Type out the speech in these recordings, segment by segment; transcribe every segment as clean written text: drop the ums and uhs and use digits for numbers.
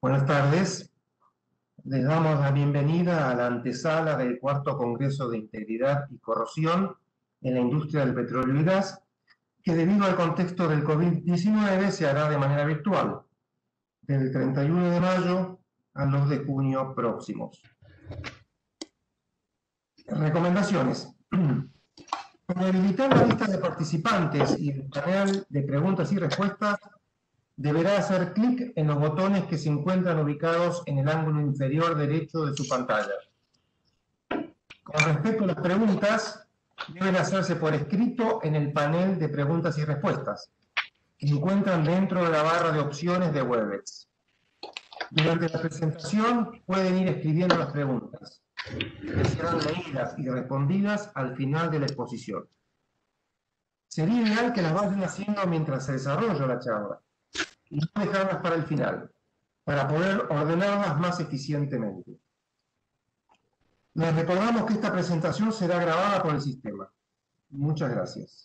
Buenas tardes. Les damos la bienvenida a la antesala del cuarto Congreso de Integridad y Corrosión en la industria del petróleo y gas, que debido al contexto del COVID-19 se hará de manera virtual, del 31 de mayo al 2 de junio próximos. Recomendaciones. Para habilitar la lista de participantes y el panel de preguntas y respuestas, deberá hacer clic en los botones que se encuentran ubicados en el ángulo inferior derecho de su pantalla. Con respecto a las preguntas, deben hacerse por escrito en el panel de preguntas y respuestas, que se encuentran dentro de la barra de opciones de Webex. Durante la presentación pueden ir escribiendo las preguntas, que serán leídas y respondidas al final de la exposición. Sería ideal que las vayan haciendo mientras se desarrolla la charla, y no dejarlas para el final, para poder ordenarlas más eficientemente. Les recordamos que esta presentación será grabada por el sistema. Muchas gracias.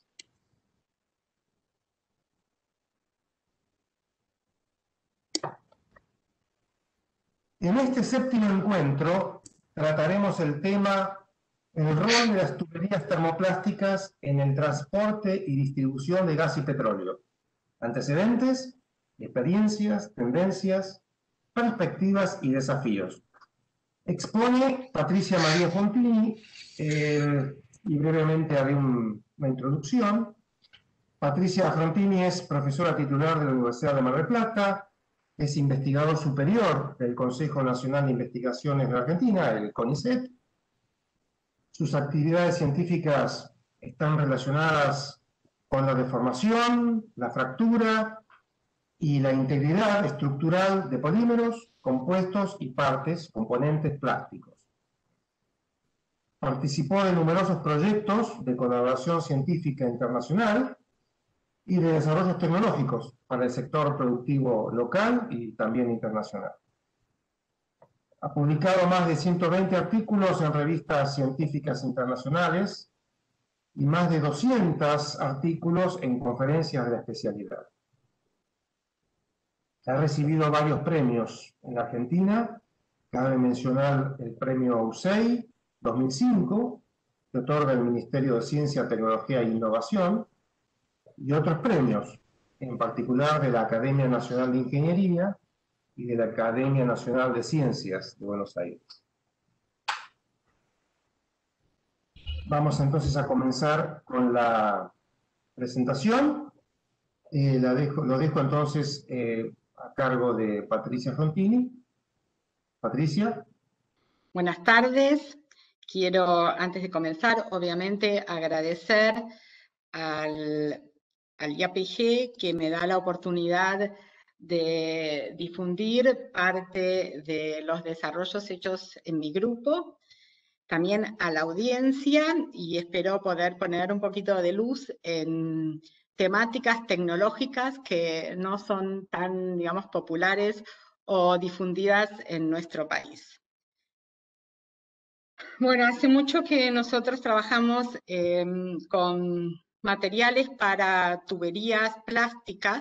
En este séptimo encuentro trataremos el tema el rol de las tuberías termoplásticas en el transporte y distribución de gas y petróleo. Antecedentes, experiencias, tendencias, perspectivas y desafíos. Expone Patricia María Fontini, y brevemente haré una introducción. Patricia Fontini es profesora titular de la Universidad de Mar del Plata, es investigador superior del Consejo Nacional de Investigaciones de la Argentina, el CONICET. Sus actividades científicas están relacionadas con la deformación, la fractura y la integridad estructural de polímeros, compuestos y partes, componentes plásticos. Participó de numerosos proyectos de colaboración científica internacional y de desarrollos tecnológicos para el sector productivo local y también internacional. Ha publicado más de 120 artículos en revistas científicas internacionales y más de 200 artículos en conferencias de la especialidad. Ha recibido varios premios en la Argentina. Cabe mencionar el premio USEI 2005, que otorga el Ministerio de Ciencia, Tecnología e Innovación, y otros premios, en particular de la Academia Nacional de Ingeniería y de la Academia Nacional de Ciencias de Buenos Aires. Vamos entonces a comenzar con la presentación. Lo dejo entonces a cargo de Patricia Fontini. Patricia. Buenas tardes. Quiero, antes de comenzar, obviamente agradecer al IAPG que me da la oportunidad de difundir parte de los desarrollos hechos en mi grupo, también a la audiencia, y espero poder poner un poquito de luz en temáticas tecnológicas que no son tan, digamos, populares o difundidas en nuestro país. Bueno, hace mucho que nosotros trabajamos con materiales para tuberías plásticas.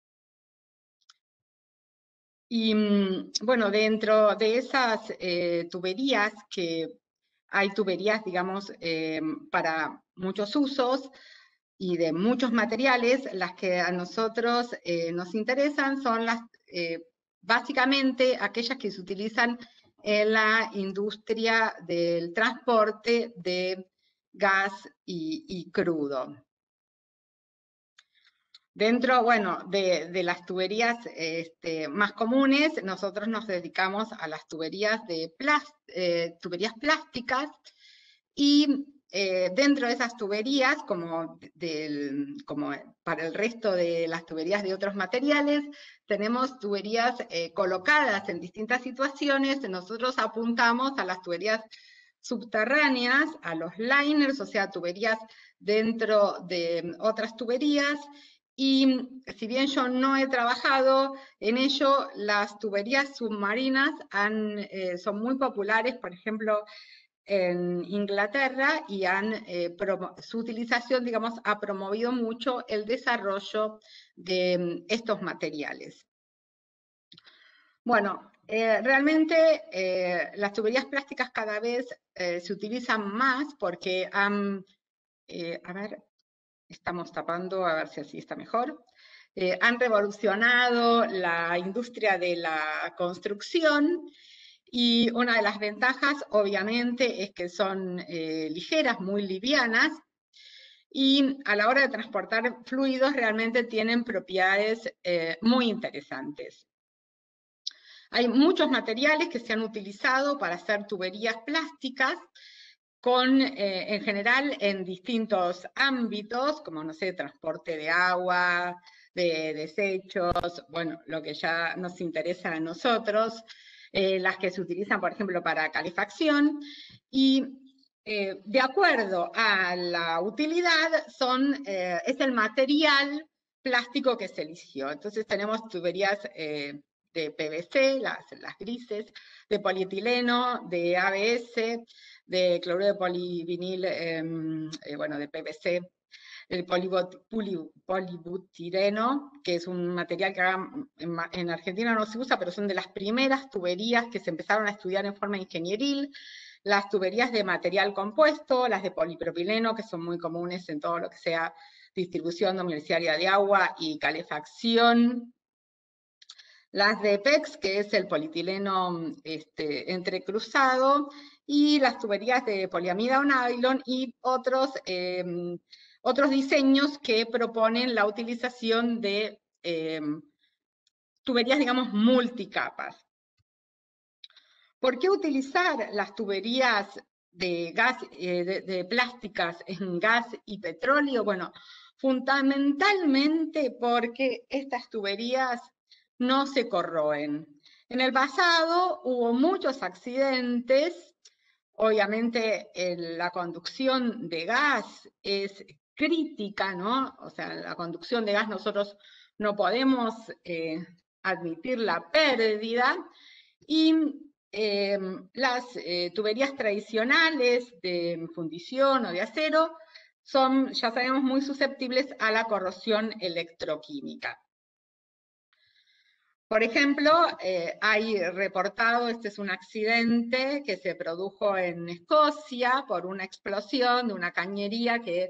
Y bueno, dentro de esas tuberías, que hay tuberías, digamos, para muchos usos y de muchos materiales, las que a nosotros nos interesan son las, básicamente, aquellas que se utilizan en la industria del transporte de gas y crudo. Dentro, bueno, de las tuberías más comunes, nosotros nos dedicamos a las tuberías tuberías plásticas, y dentro de esas tuberías, como para el resto de las tuberías de otros materiales, tenemos tuberías colocadas en distintas situaciones. Nosotros apuntamos a las tuberías subterráneas, a los liners, o sea, tuberías dentro de otras tuberías. Y si bien yo no he trabajado en ello, las tuberías submarinas son muy populares, por ejemplo, en Inglaterra, y su utilización, digamos, ha promovido mucho el desarrollo de estos materiales. Bueno, realmente las tuberías plásticas cada vez se utilizan más porque han, a ver, estamos tapando, a ver si así está mejor. Han revolucionado la industria de la construcción y una de las ventajas, obviamente, es que son ligeras, muy livianas, y a la hora de transportar fluidos realmente tienen propiedades muy interesantes. Hay muchos materiales que se han utilizado para hacer tuberías plásticas, en general en distintos ámbitos, como, no sé, transporte de agua, de desechos, bueno, lo que ya nos interesa a nosotros, las que se utilizan, por ejemplo, para calefacción, y de acuerdo a la utilidad es el material plástico que se eligió. Entonces tenemos tuberías de PVC, las grises, de polietileno, de ABS, de cloruro de polivinil, bueno, de PVC, el polibutireno, que es un material que en Argentina no se usa, pero son de las primeras tuberías que se empezaron a estudiar en forma ingenieril, las tuberías de material compuesto, las de polipropileno, que son muy comunes en todo lo que sea distribución domiciliaria de agua y calefacción, las de PEX, que es el polietileno entrecruzado, y las tuberías de poliamida o nylon, y otros diseños que proponen la utilización de tuberías, digamos, multicapas. ¿Por qué utilizar las tuberías de gas, de plásticas en gas y petróleo? Bueno, fundamentalmente porque estas tuberías no se corroen. En el pasado hubo muchos accidentes, obviamente la conducción de gas es crítica, ¿no? O sea, la conducción de gas nosotros no podemos admitir la pérdida, y las tuberías tradicionales de fundición o de acero son, ya sabemos, muy susceptibles a la corrosión electroquímica. Por ejemplo, hay reportado, este es un accidente que se produjo en Escocia por una explosión de una cañería que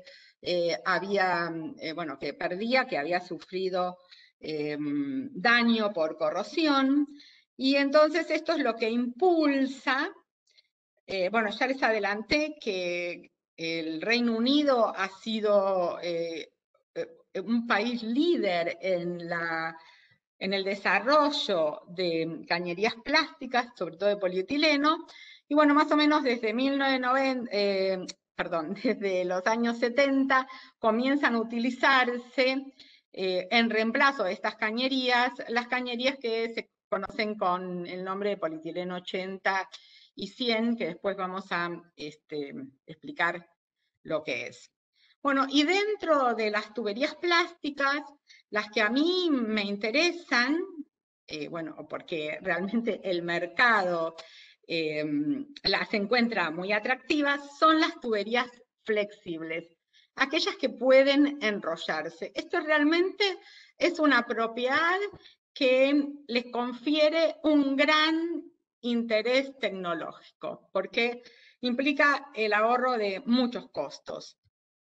que perdía, que había sufrido daño por corrosión, y entonces esto es lo que impulsa, bueno, ya les adelanté que el Reino Unido ha sido un país líder en el desarrollo de cañerías plásticas, sobre todo de polietileno, y bueno, más o menos desde 1990, desde los años 70 comienzan a utilizarse en reemplazo de estas cañerías, las cañerías que se conocen con el nombre de polietileno 80 y 100, que después vamos a explicar lo que es. Bueno, y dentro de las tuberías plásticas, las que a mí me interesan, bueno, porque realmente el mercado las encuentra muy atractivas, son las tuberías flexibles, aquellas que pueden enrollarse. Esto realmente es una propiedad que les confiere un gran interés tecnológico, porque implica el ahorro de muchos costos.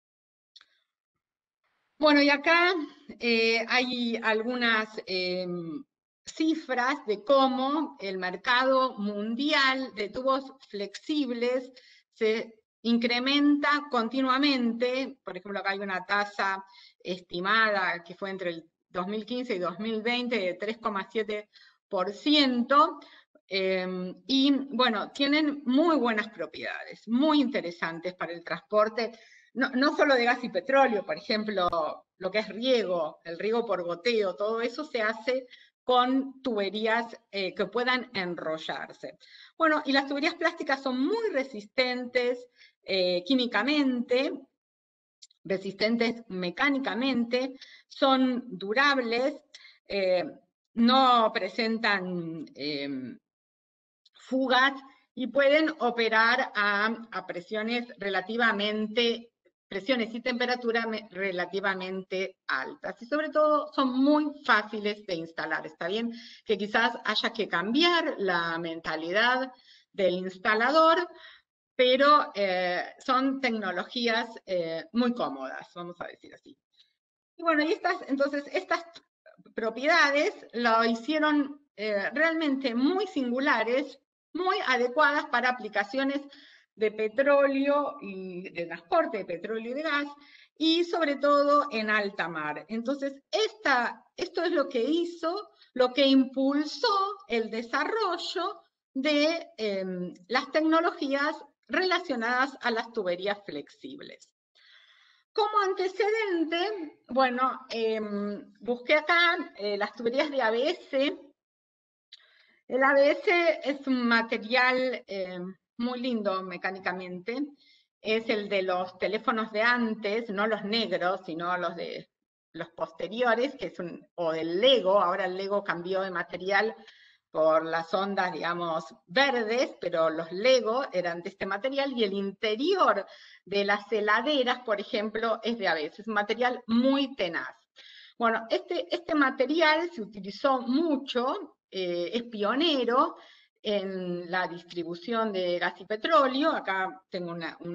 Bueno, y acá hay algunas cifras de cómo el mercado mundial de tubos flexibles se incrementa continuamente. Por ejemplo, acá hay una tasa estimada que fue entre el 2015 y 2020 de 3,7%. Y bueno, tienen muy buenas propiedades, muy interesantes para el transporte, no solo de gas y petróleo, por ejemplo, lo que es riego, el riego por goteo, todo eso se hace con tuberías que puedan enrollarse. Bueno, y las tuberías plásticas son muy resistentes químicamente, resistentes mecánicamente, son durables, no presentan fugas y pueden operar a presiones relativamente presiones y temperaturas relativamente altas. Y sobre todo son muy fáciles de instalar. Está bien que quizás haya que cambiar la mentalidad del instalador, pero son tecnologías muy cómodas, vamos a decir así. Y bueno, entonces estas propiedades lo hicieron realmente muy singulares, muy adecuadas para aplicaciones de petróleo y de transporte de petróleo y de gas, y sobre todo en alta mar. Entonces, esto es lo que hizo, lo que impulsó el desarrollo de las tecnologías relacionadas a las tuberías flexibles. Como antecedente, bueno, busqué acá las tuberías de ABS. El ABS es un material muy lindo mecánicamente. Es el de los teléfonos de antes, no los negros, sino los de los posteriores, que es o del Lego. Ahora el Lego cambió de material por las ondas, digamos, verdes, pero los Lego eran de este material, y el interior de las heladeras, por ejemplo, es de ABS, es un material muy tenaz. Bueno, este material se utilizó mucho, es pionero en la distribución de gas y petróleo. Acá tengo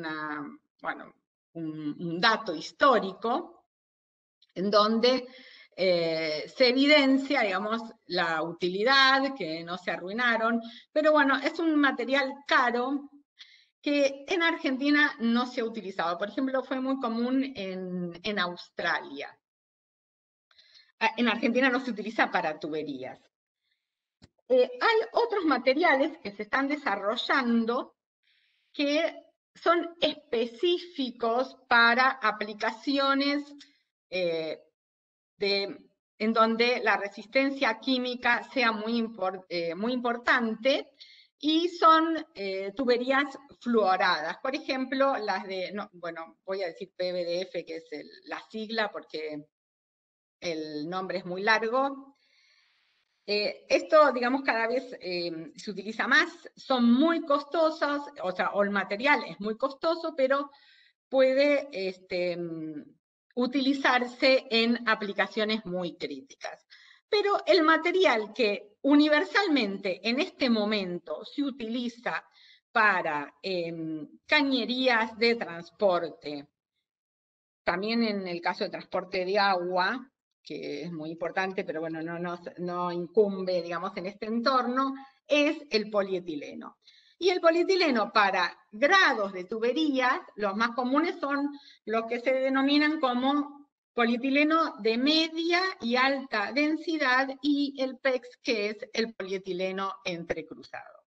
un dato histórico en donde se evidencia, digamos, la utilidad, que no se arruinaron, pero bueno, es un material caro que en Argentina no se ha utilizado. Por ejemplo, fue muy común en Australia. En Argentina no se utiliza para tuberías. Hay otros materiales que se están desarrollando que son específicos para aplicaciones en donde la resistencia química sea muy importante, y son tuberías fluoradas. Por ejemplo, las de, bueno, voy a decir PVDF, que es la sigla porque el nombre es muy largo. Esto, digamos, cada vez se utiliza más, son muy costosas, o el material es muy costoso, pero puede utilizarse en aplicaciones muy críticas. Pero el material que universalmente en este momento se utiliza para cañerías de transporte, también en el caso de transporte de agua, que es muy importante, pero bueno, no incumbe, digamos, en este entorno, es el polietileno. Y el polietileno para grados de tuberías, los más comunes son los que se denominan como polietileno de media y alta densidad, y el PEX, que es el polietileno entrecruzado.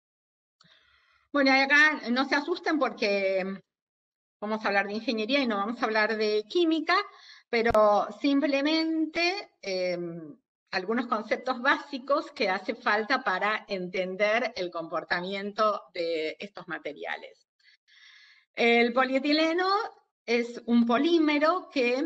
Bueno, y acá no se asusten porque vamos a hablar de ingeniería y no vamos a hablar de química, pero simplemente algunos conceptos básicos que hace falta para entender el comportamiento de estos materiales. El polietileno es un polímero que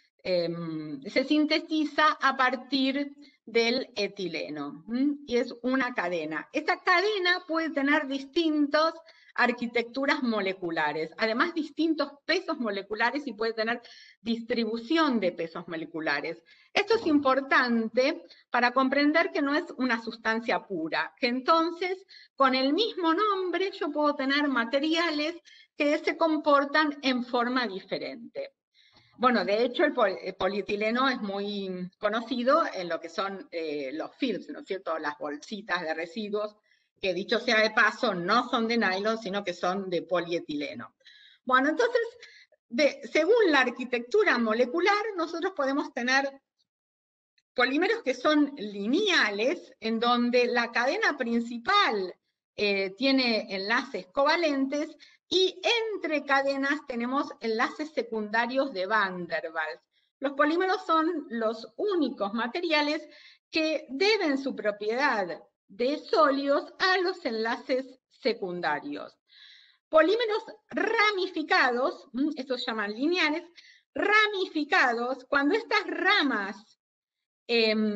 se sintetiza a partir del etileno, y es una cadena. Esta cadena puede tener distintas arquitecturas moleculares, además distintos pesos moleculares, y puede tener distribución de pesos moleculares. Esto es importante para comprender que no es una sustancia pura, que entonces con el mismo nombre yo puedo tener materiales que se comportan en forma diferente. Bueno, de hecho el polietileno es muy conocido en lo que son los films, ¿no es cierto?, las bolsitas de residuos, que dicho sea de paso, no son de nylon, sino que son de polietileno. Bueno, entonces, según la arquitectura molecular, nosotros podemos tener polímeros que son lineales, en donde la cadena principal tiene enlaces covalentes, y entre cadenas tenemos enlaces secundarios de Van der Waals. Los polímeros son los únicos materiales que deben su propiedad de sólidos a los enlaces secundarios. Polímeros ramificados, estos se llaman lineales, ramificados, cuando estas ramas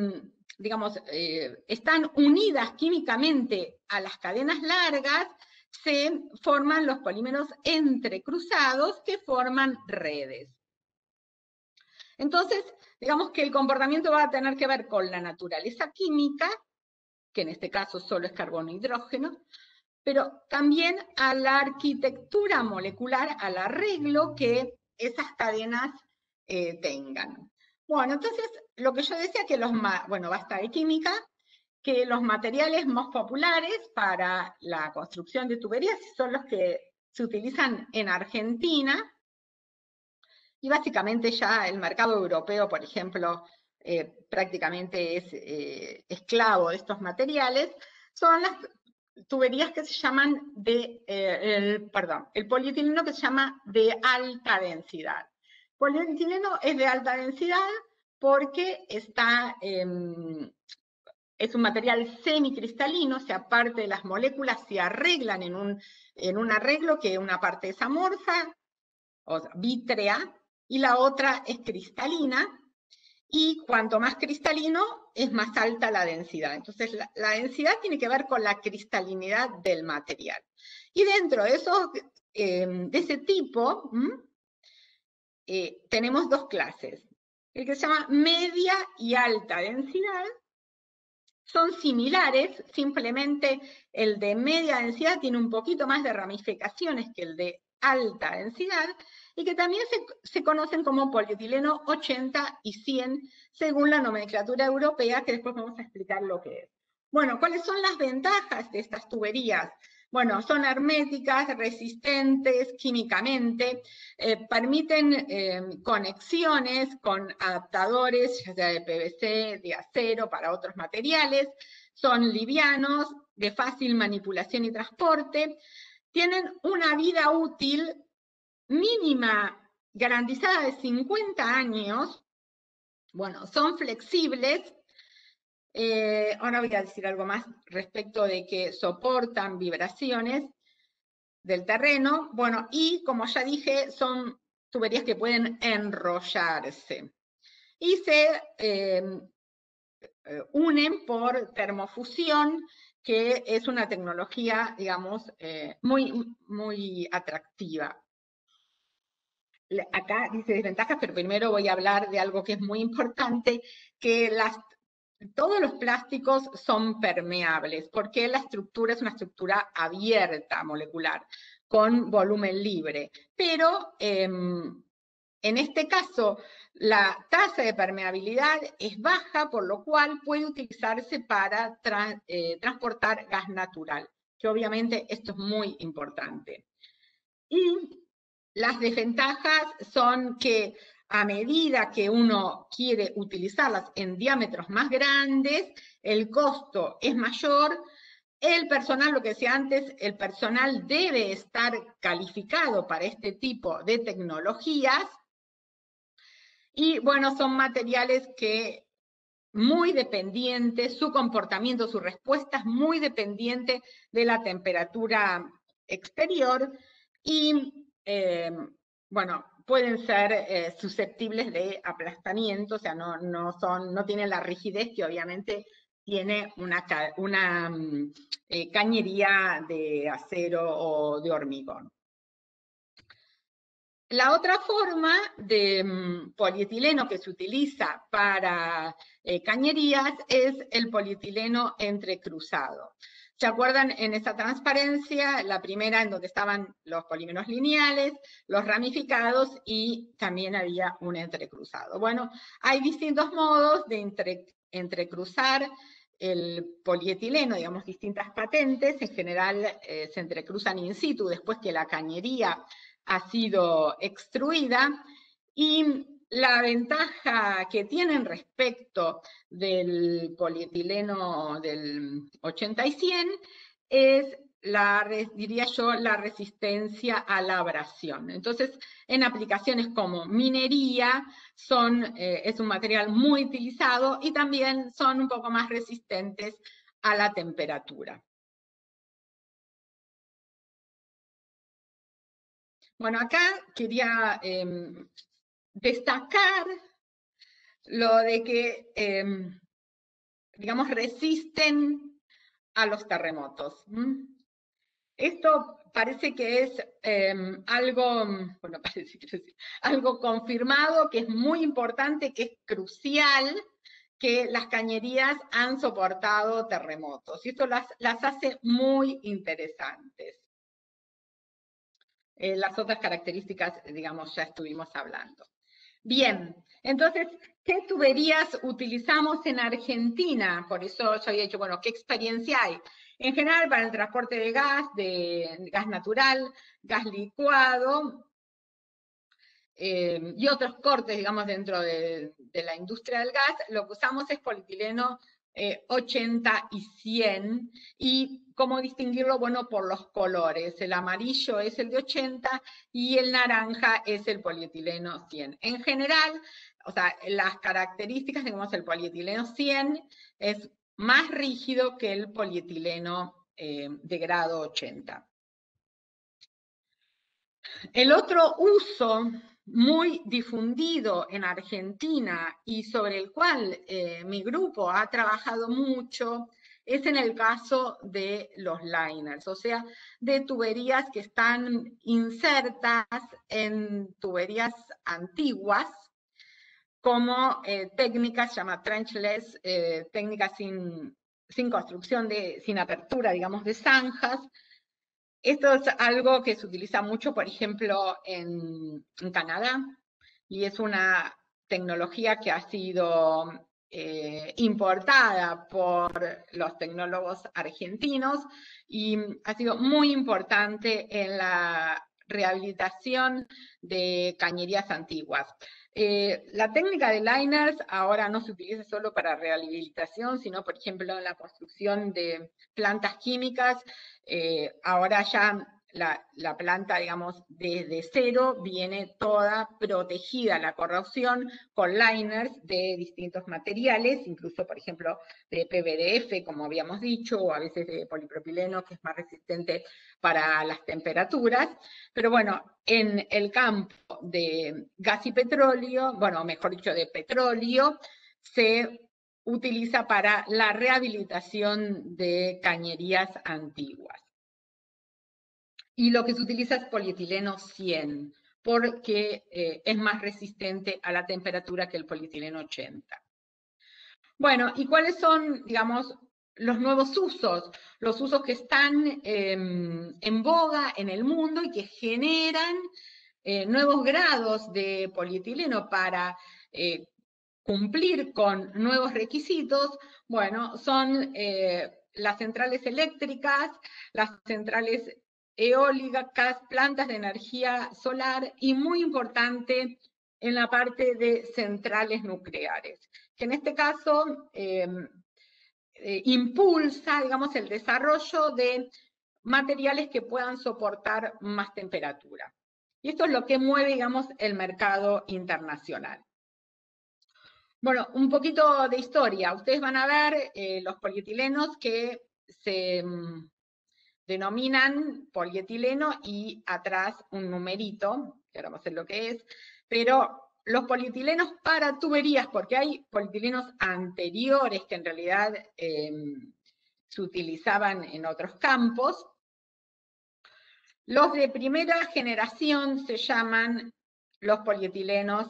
digamos, están unidas químicamente a las cadenas largas, se forman los polímeros entrecruzados que forman redes. Entonces, digamos que el comportamiento va a tener que ver con la naturaleza química, que en este caso solo es carbono e hidrógeno, pero también a la arquitectura molecular, al arreglo que esas cadenas tengan. Bueno, entonces, lo que yo decía que basta de química, que los materiales más populares para la construcción de tuberías son los que se utilizan en Argentina, y básicamente ya el mercado europeo, por ejemplo, prácticamente es esclavo de estos materiales, son las tuberías que se llaman el polietileno que se llama de alta densidad. Polietileno es de alta densidad porque es un material semicristalino, o sea, parte de las moléculas se arreglan en un arreglo que una parte es amorfa, o sea, vítrea, y la otra es cristalina, y cuanto más cristalino, es más alta la densidad. Entonces, la densidad tiene que ver con la cristalinidad del material. Y dentro de ese tipo, tenemos dos clases. El que se llama media y alta densidad, son similares, simplemente el de media densidad tiene un poquito más de ramificaciones que el de alta densidad, y que también se conocen como polietileno 80 y 100, según la nomenclatura europea, que después vamos a explicar lo que es. Bueno, ¿cuáles son las ventajas de estas tuberías? Bueno, son herméticas, resistentes químicamente, permiten conexiones con adaptadores, ya sea de PVC, de acero, para otros materiales, son livianos, de fácil manipulación y transporte, tienen una vida útil mínima garantizada de 50 años, bueno, son flexibles. Ahora voy a decir algo más respecto de que soportan vibraciones del terreno, bueno, y como ya dije, son tuberías que pueden enrollarse y se unen por termofusión, que es una tecnología, digamos, muy atractiva. Acá dice desventajas, pero primero voy a hablar de algo que es muy importante, que todos los plásticos son permeables, porque la estructura es una estructura abierta molecular, con volumen libre. Pero en este caso, la tasa de permeabilidad es baja, por lo cual puede utilizarse para transportar gas natural, que obviamente esto es muy importante. Y las desventajas son que a medida que uno quiere utilizarlas en diámetros más grandes, el costo es mayor. El personal, lo que decía antes, el personal debe estar calificado para este tipo de tecnologías. Y bueno, son materiales que muy dependientes, su comportamiento, su respuesta es muy dependiente de la temperatura exterior y, bueno, pueden ser susceptibles de aplastamiento, o sea, no tienen la rigidez que obviamente tiene una cañería de acero o de hormigón. La otra forma de polietileno que se utiliza para cañerías es el polietileno entrecruzado. ¿Se acuerdan en esa transparencia? La primera en donde estaban los polímeros lineales, los ramificados y también había un entrecruzado. Bueno, hay distintos modos de entrecruzar el polietileno, digamos, distintas patentes. En general se entrecruzan in situ después que la cañería ha sido extruida, y la ventaja que tienen respecto del polietileno del 80 y 100 es diría yo, la resistencia a la abrasión. Entonces, en aplicaciones como minería, es un material muy utilizado y también son un poco más resistentes a la temperatura. Bueno, acá quería destacar lo de que, digamos, resisten a los terremotos. Esto parece que es algo, bueno, parece que es algo confirmado, que es muy importante, que es crucial, que las cañerías han soportado terremotos. Y esto las hace muy interesantes. Las otras características, digamos, ya estuvimos hablando. Bien, entonces, ¿qué tuberías utilizamos en Argentina? Por eso yo había dicho, bueno, ¿qué experiencia hay? En general, para el transporte de gas natural, gas licuado, y otros cortes, digamos, dentro de la industria del gas, lo que usamos es polietileno 80 y 100, y cómo distinguirlo, bueno, por los colores. El amarillo es el de 80 y el naranja es el polietileno 100. En general, o sea, las características, digamos, el polietileno 100 es más rígido que el polietileno de grado 80. El otro uso muy difundido en Argentina y sobre el cual mi grupo ha trabajado mucho es en el caso de los liners, o sea, de tuberías que están insertas en tuberías antiguas, como técnicas, se llama trenchless, técnicas sin construcción, sin apertura, digamos, de zanjas. Esto es algo que se utiliza mucho, por ejemplo, en Canadá, y es una tecnología que ha sido importada por los tecnólogos argentinos y ha sido muy importante en la rehabilitación de cañerías antiguas. La técnica de liners ahora no se utiliza solo para rehabilitación, sino, por ejemplo, en la construcción de plantas químicas. Ahora ya la planta, digamos, desde cero viene toda protegida a la corrosión con liners de distintos materiales, incluso, por ejemplo, de PVDF, como habíamos dicho, o a veces de polipropileno, que es más resistente para las temperaturas. Pero bueno, en el campo de gas y petróleo, bueno, mejor dicho, de petróleo, se utiliza para la rehabilitación de cañerías antiguas. Y lo que se utiliza es polietileno 100, porque es más resistente a la temperatura que el polietileno 80. Bueno, ¿y cuáles son, digamos, los nuevos usos? Los usos que están en boga en el mundo y que generan nuevos grados de polietileno para cumplir con nuevos requisitos. Bueno, son las centrales eléctricas, las centrales eólicas, plantas de energía solar y, muy importante, en la parte de centrales nucleares, que en este caso impulsa, digamos, el desarrollo de materiales que puedan soportar más temperatura. Y esto es lo que mueve, digamos, el mercado internacional. Bueno, un poquito de historia. Ustedes van a ver los polietilenos que se denominan polietileno y atrás un numerito, que ahora vamos a ver lo que es, pero los polietilenos para tuberías, porque hay polietilenos anteriores que en realidad se utilizaban en otros campos. Los de primera generación se llaman los polietilenos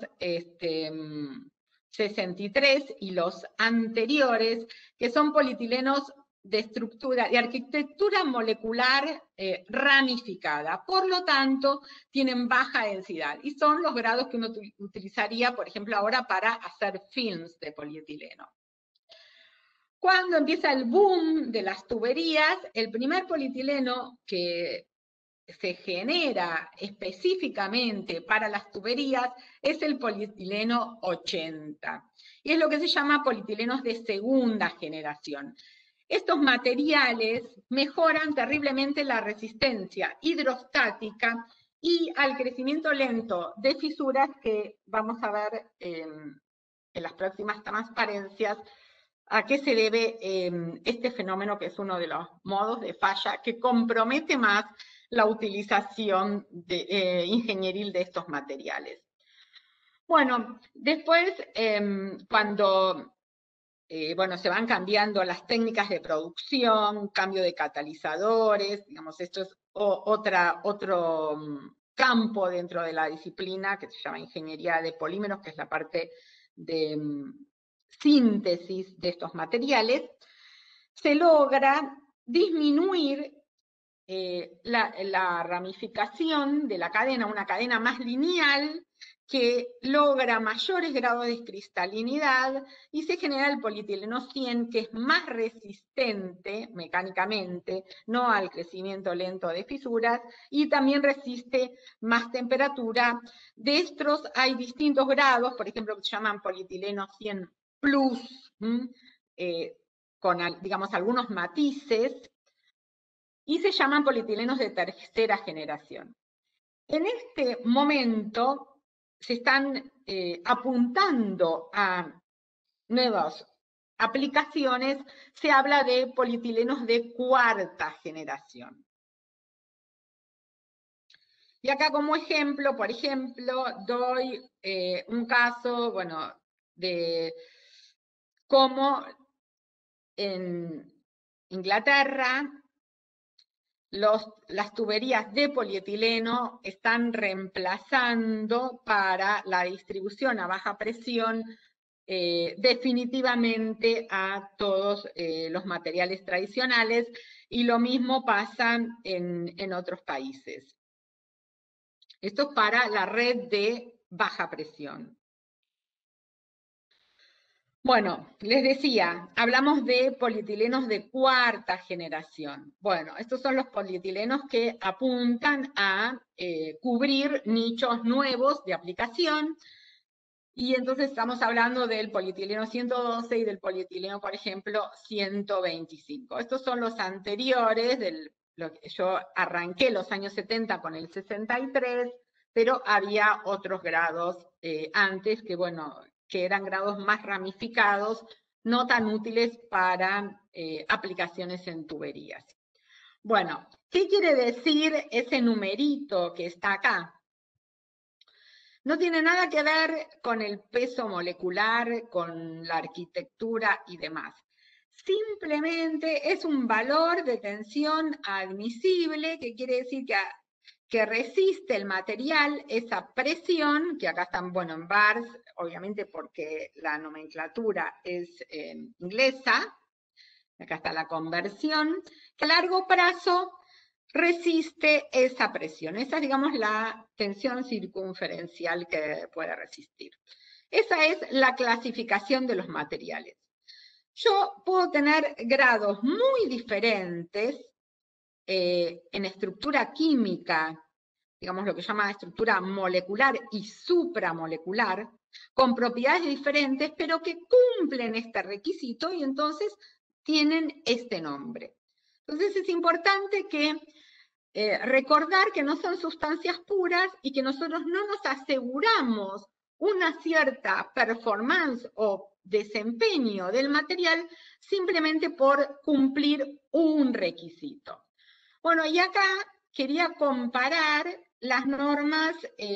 63, y los anteriores, que son polietilenos de estructura, de arquitectura molecular ramificada. Por lo tanto, tienen baja densidad y son los grados que uno utilizaría, por ejemplo, ahora para hacer films de polietileno. Cuando empieza el boom de las tuberías, el primer polietileno que se genera específicamente para las tuberías es el polietileno 80. Y es lo que se llama polietilenos de segunda generación. Estos materiales mejoran terriblemente la resistencia hidrostática y al crecimiento lento de fisuras, que vamos a ver en las próximas transparencias a qué se debe este fenómeno, que es uno de los modos de falla que compromete más la utilización ingenieril de estos materiales. Bueno, después, cuando bueno, se van cambiando las técnicas de producción, cambio de catalizadores, digamos, esto es otro campo dentro de la disciplina que se llama ingeniería de polímeros, que es la parte de síntesis de estos materiales, se logra disminuir la ramificación de la cadena, una cadena más lineal que logra mayores grados de cristalinidad y se genera el polietileno 100, que es más resistente mecánicamente, no al crecimiento lento de fisuras, y también resiste más temperatura. De estos hay distintos grados, por ejemplo, que se llaman polietileno 100 plus, con, digamos, algunos matices, y se llaman polietilenos de tercera generación. En este momento se están apuntando a nuevas aplicaciones, se habla de polietilenos de cuarta generación. Y acá como ejemplo, por ejemplo, doy un caso, bueno, de cómo en Inglaterra las tuberías de polietileno están reemplazando para la distribución a baja presión definitivamente a todos los materiales tradicionales, y lo mismo pasa en otros países. Esto es para la red de baja presión. Bueno, les decía, hablamos de polietilenos de cuarta generación. Bueno, estos son los polietilenos que apuntan a cubrir nichos nuevos de aplicación, y entonces estamos hablando del polietileno 112 y del polietileno, por ejemplo, 125. Estos son los anteriores, yo arranqué los años 70 con el 63, pero había otros grados antes que, bueno, que eran grados más ramificados, no tan útiles para aplicaciones en tuberías. Bueno, ¿qué quiere decir ese numerito que está acá? No tiene nada que ver con el peso molecular, con la arquitectura y demás. Simplemente es un valor de tensión admisible, que quiere decir que resiste el material esa presión, que acá están, bueno, en bars, obviamente porque la nomenclatura es inglesa, acá está la conversión, que a largo plazo resiste esa presión. Esa es, digamos, la tensión circunferencial que puede resistir. Esa es la clasificación de los materiales. Yo puedo tener grados muy diferentes en estructura química, digamos lo que se llama estructura molecular y supramolecular, con propiedades diferentes, pero que cumplen este requisito y entonces tienen este nombre. Entonces es importante que recordar que no son sustancias puras y que nosotros no nos aseguramos una cierta performance o desempeño del material simplemente por cumplir un requisito. Bueno, y acá quería comparar las normas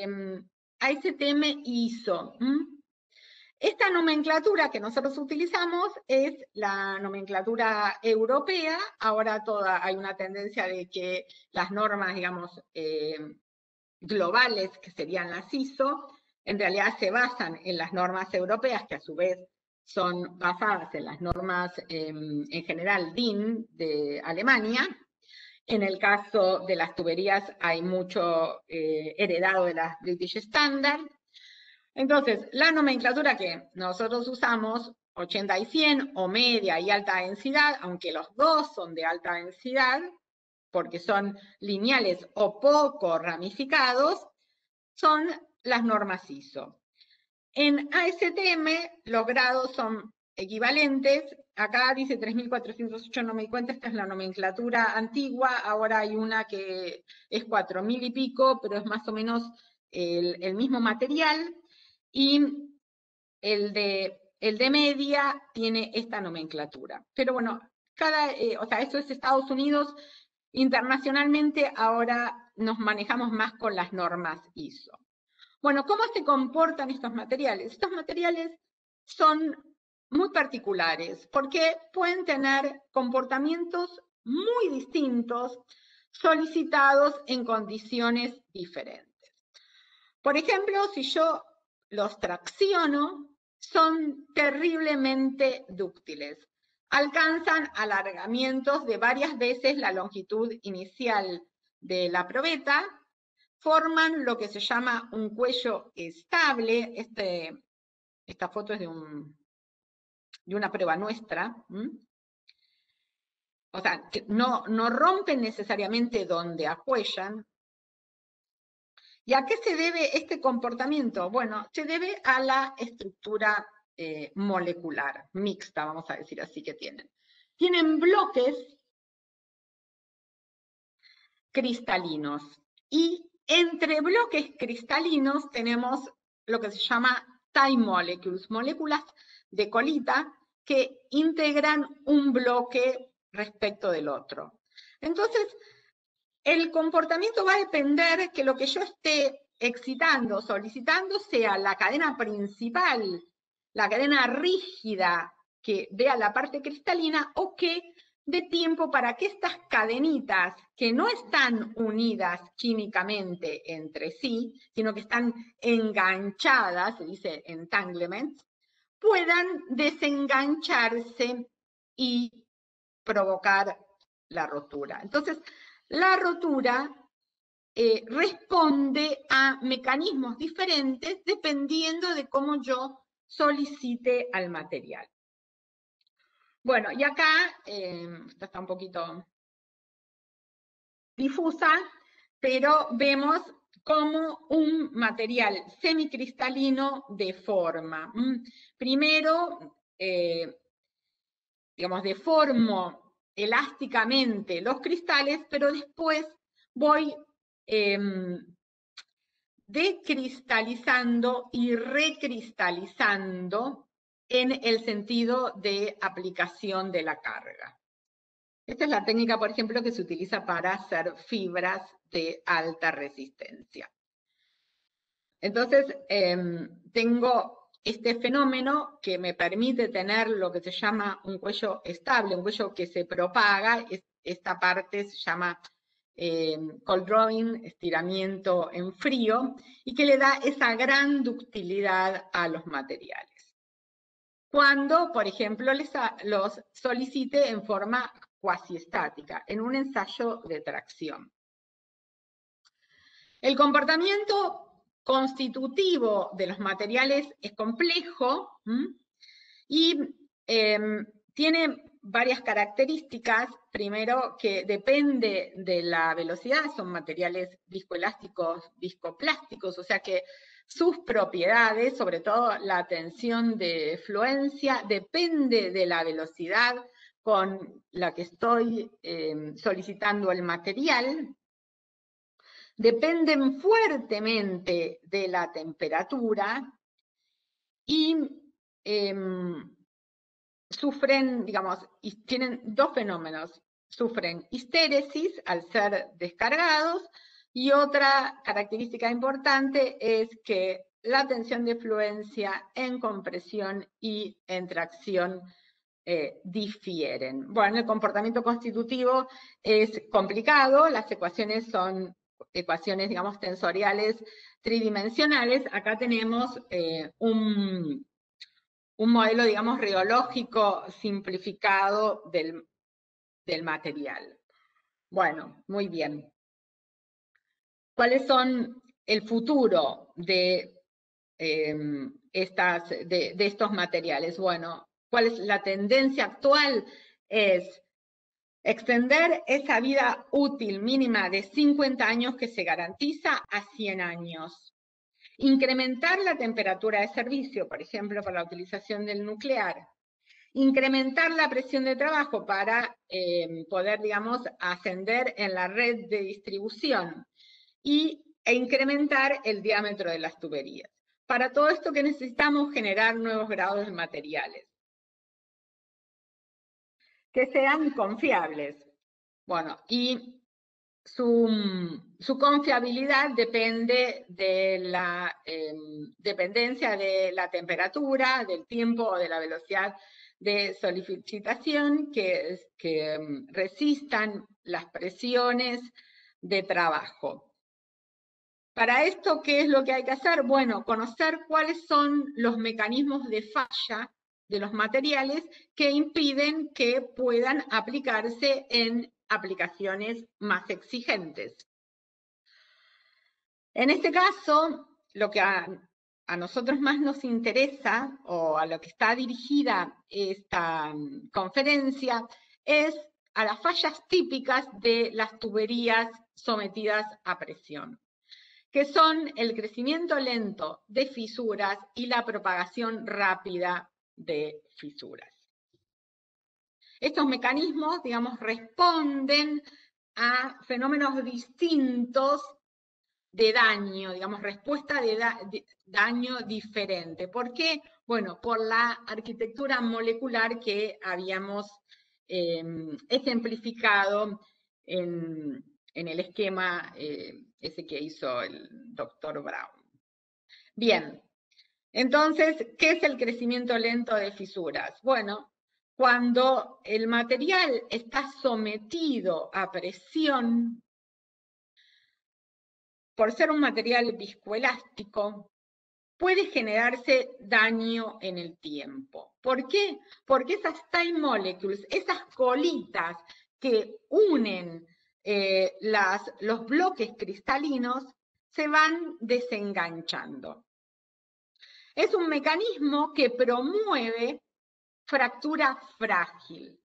ASTM-ISO. Esta nomenclatura que nosotros utilizamos es la nomenclatura europea. Ahora hay una tendencia de que las normas, digamos, globales, que serían las ISO, en realidad se basan en las normas europeas, que a su vez son basadas en las normas en general DIN de Alemania. En el caso de las tuberías hay mucho heredado de las British Standard. Entonces, la nomenclatura que nosotros usamos, 80 y 100, o media y alta densidad, aunque los dos son de alta densidad, porque son lineales o poco ramificados, son las normas ISO. En ASTM los grados son equivalentes. Acá dice 3408, no me di cuenta, esta es la nomenclatura antigua, ahora hay una que es 4000 y pico, pero es más o menos el mismo material, y el de media tiene esta nomenclatura. Pero bueno, o sea, eso es Estados Unidos. Internacionalmente ahora nos manejamos más con las normas ISO. Bueno, ¿cómo se comportan estos materiales? Estos materiales son muy particulares porque pueden tener comportamientos muy distintos solicitados en condiciones diferentes. Por ejemplo, si yo los tracciono, son terriblemente dúctiles. Alcanzan alargamientos de varias veces la longitud inicial de la probeta, forman lo que se llama un cuello estable. Esta foto es de una prueba nuestra. O sea, que no rompen necesariamente donde acuellan. ¿Y a qué se debe este comportamiento? Bueno, se debe a la estructura molecular, mixta, vamos a decir así, que tienen. Tienen bloques cristalinos, y entre bloques cristalinos tenemos lo que se llama time molecules, moléculas de colita que integran un bloque respecto del otro. Entonces, el comportamiento va a depender que lo que yo esté excitando, solicitando, sea la cadena principal, la cadena rígida que vea la parte cristalina, o que dé tiempo para que estas cadenitas, que no están unidas químicamente entre sí, sino que están enganchadas, se dice entanglement, puedan desengancharse y provocar la rotura. Entonces, la rotura responde a mecanismos diferentes dependiendo de cómo yo solicite al material. Bueno, y acá, esta está un poquito difusa, pero vemos cómo un material semicristalino deforma. Primero, digamos, deformo elásticamente los cristales, pero después voy decristalizando y recristalizando en el sentido de aplicación de la carga. Esta es la técnica, por ejemplo, que se utiliza para hacer fibras de alta resistencia. Entonces, tengo este fenómeno que me permite tener lo que se llama un cuello estable, un cuello que se propaga. Esta parte se llama cold drawing, estiramiento en frío, y que le da esa gran ductilidad a los materiales. Cuando, por ejemplo, los solicite en forma cuasi estática, en un ensayo de tracción. El comportamiento constitutivo de los materiales es complejo y tiene varias características. Primero, que depende de la velocidad, son materiales viscoelásticos, viscoplásticos, o sea que sus propiedades, sobre todo la tensión de fluencia, depende de la velocidad con la que estoy solicitando el material. Dependen fuertemente de la temperatura y sufren, digamos, tienen dos fenómenos. Sufren histéresis al ser descargados, y otra característica importante es que la tensión de fluencia en compresión y en tracción difieren. Bueno, el comportamiento constitutivo es complicado, las ecuaciones son ecuaciones, digamos, tensoriales tridimensionales. Acá tenemos un modelo, digamos, reológico simplificado del material. Bueno, muy bien. ¿Cuáles son el futuro de estos materiales? Bueno, ¿cuál es la tendencia actual? Es extender esa vida útil mínima de 50 años que se garantiza a 100 años. Incrementar la temperatura de servicio, por ejemplo, por la utilización del nuclear. Incrementar la presión de trabajo para poder, digamos, ascender en la red de distribución. E incrementar el diámetro de las tuberías. Para todo esto, ¿qué necesitamos? Generar nuevos grados de materiales que sean confiables. Bueno, y su confiabilidad depende de la dependencia de la temperatura, del tiempo o de la velocidad de solicitación que resistan las presiones de trabajo. Para esto, ¿qué es lo que hay que hacer? Bueno, conocer cuáles son los mecanismos de falla de los materiales que impiden que puedan aplicarse en aplicaciones más exigentes. En este caso, lo que a nosotros más nos interesa, o a lo que está dirigida esta conferencia, es a las fallas típicas de las tuberías sometidas a presión, que son el crecimiento lento de fisuras y la propagación rápida de fisuras. Estos mecanismos, digamos, responden a fenómenos distintos de daño, digamos, respuesta de daño diferente. ¿Por qué? Bueno, por la arquitectura molecular que habíamos ejemplificado en el esquema ese que hizo el doctor Brown. Bien, entonces, ¿qué es el crecimiento lento de fisuras? Bueno, cuando el material está sometido a presión, por ser un material viscoelástico, puede generarse daño en el tiempo. ¿Por qué? Porque esas time molecules, esas colitas que unen los bloques cristalinos, se van desenganchando. Es un mecanismo que promueve fractura frágil.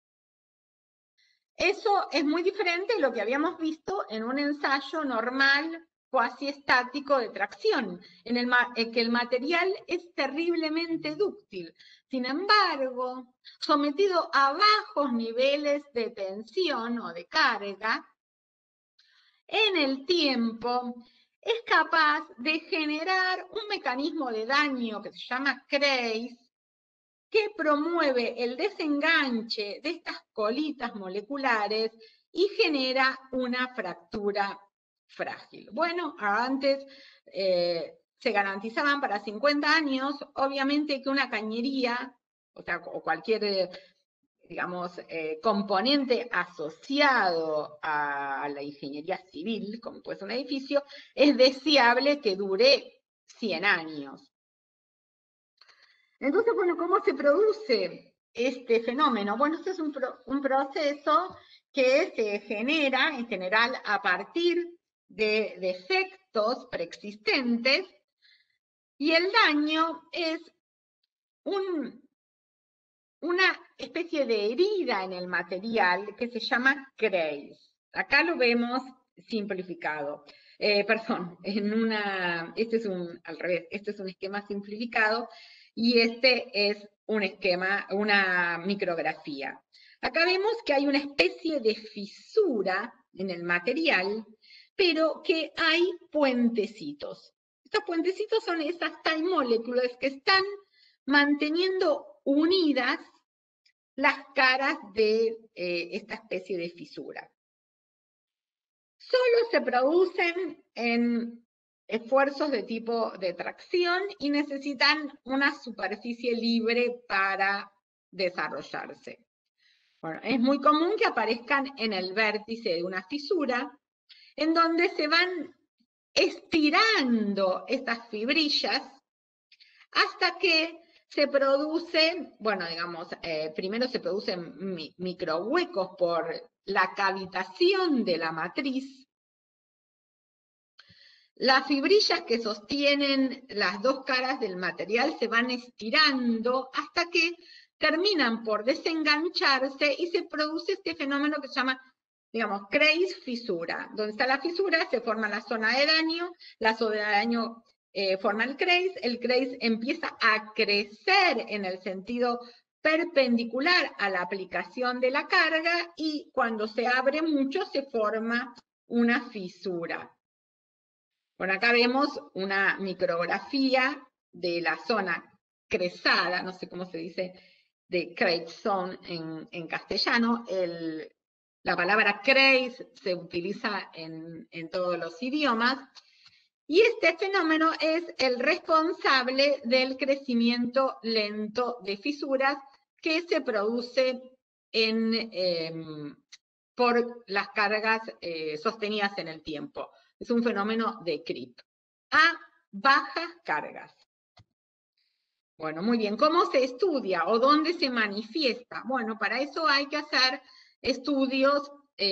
Eso es muy diferente de lo que habíamos visto en un ensayo normal, cuasi estático de tracción, en que el material es terriblemente dúctil. Sin embargo, sometido a bajos niveles de tensión o de carga, en el tiempo es capaz de generar un mecanismo de daño que se llama Kreis, que promueve el desenganche de estas colitas moleculares y genera una fractura frágil. Bueno, antes se garantizaban para 50 años, obviamente que una cañería, o cualquier, digamos, componente asociado a la ingeniería civil, como puede ser un edificio, es deseable que dure 100 años. Entonces, bueno, ¿cómo se produce este fenómeno? Bueno, este es un proceso que se genera, en general, a partir de defectos preexistentes, y el daño es una especie de herida en el material que se llama Kreis. Acá lo vemos simplificado. Perdón, este es al revés, este es un esquema simplificado, y este es un esquema, una micrografía. Acá vemos que hay una especie de fisura en el material, pero que hay puentecitos. Estos puentecitos son esas time molecules que están manteniendo unidas las caras de esta especie de fisura. Solo se producen en esfuerzos de tipo de tracción y necesitan una superficie libre para desarrollarse. Bueno, es muy común que aparezcan en el vértice de una fisura, en donde se van estirando estas fibrillas hasta que se produce, bueno, digamos, primero se producen microhuecos por la cavitación de la matriz. Las fibrillas que sostienen las dos caras del material se van estirando hasta que terminan por desengancharse y se produce este fenómeno que se llama, digamos, Kreis fisura. Donde está la fisura se forma la zona de daño, la zona de daño forma el Kreis empieza a crecer en el sentido perpendicular a la aplicación de la carga, y cuando se abre mucho se forma una fisura. Bueno, acá vemos una micrografía de la zona cresada, no sé cómo se dice, de Kreis zone en castellano. La palabra Kreis se utiliza en todos los idiomas, y este fenómeno es el responsable del crecimiento lento de fisuras que se produce por las cargas sostenidas en el tiempo. Es un fenómeno de creep. A bajas cargas. Bueno, muy bien. ¿Cómo se estudia o dónde se manifiesta? Bueno, para eso hay que hacer estudios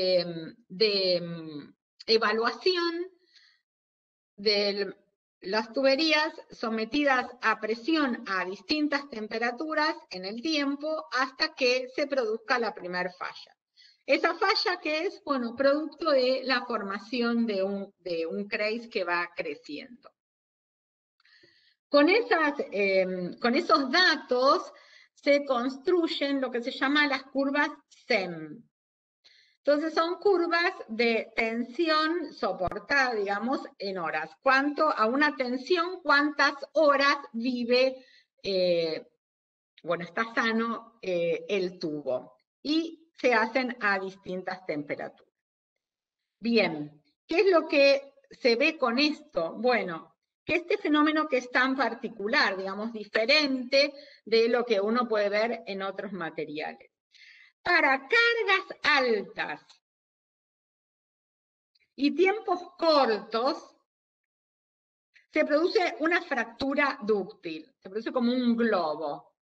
de evaluación de las tuberías sometidas a presión a distintas temperaturas en el tiempo hasta que se produzca la primer falla. Esa falla que es, bueno, producto de la formación de un craze que va creciendo. Con esos datos se construyen lo que se llama las curvas SEM. Entonces son curvas de tensión soportada, digamos, en horas. A una tensión, cuántas horas vive, está sano el tubo. Y se hacen a distintas temperaturas. Bien, ¿qué es lo que se ve con esto? Bueno, que este fenómeno que es tan particular, digamos, diferente de lo que uno puede ver en otros materiales. Para cargas altas y tiempos cortos, se produce una fractura dúctil, se produce como un globo.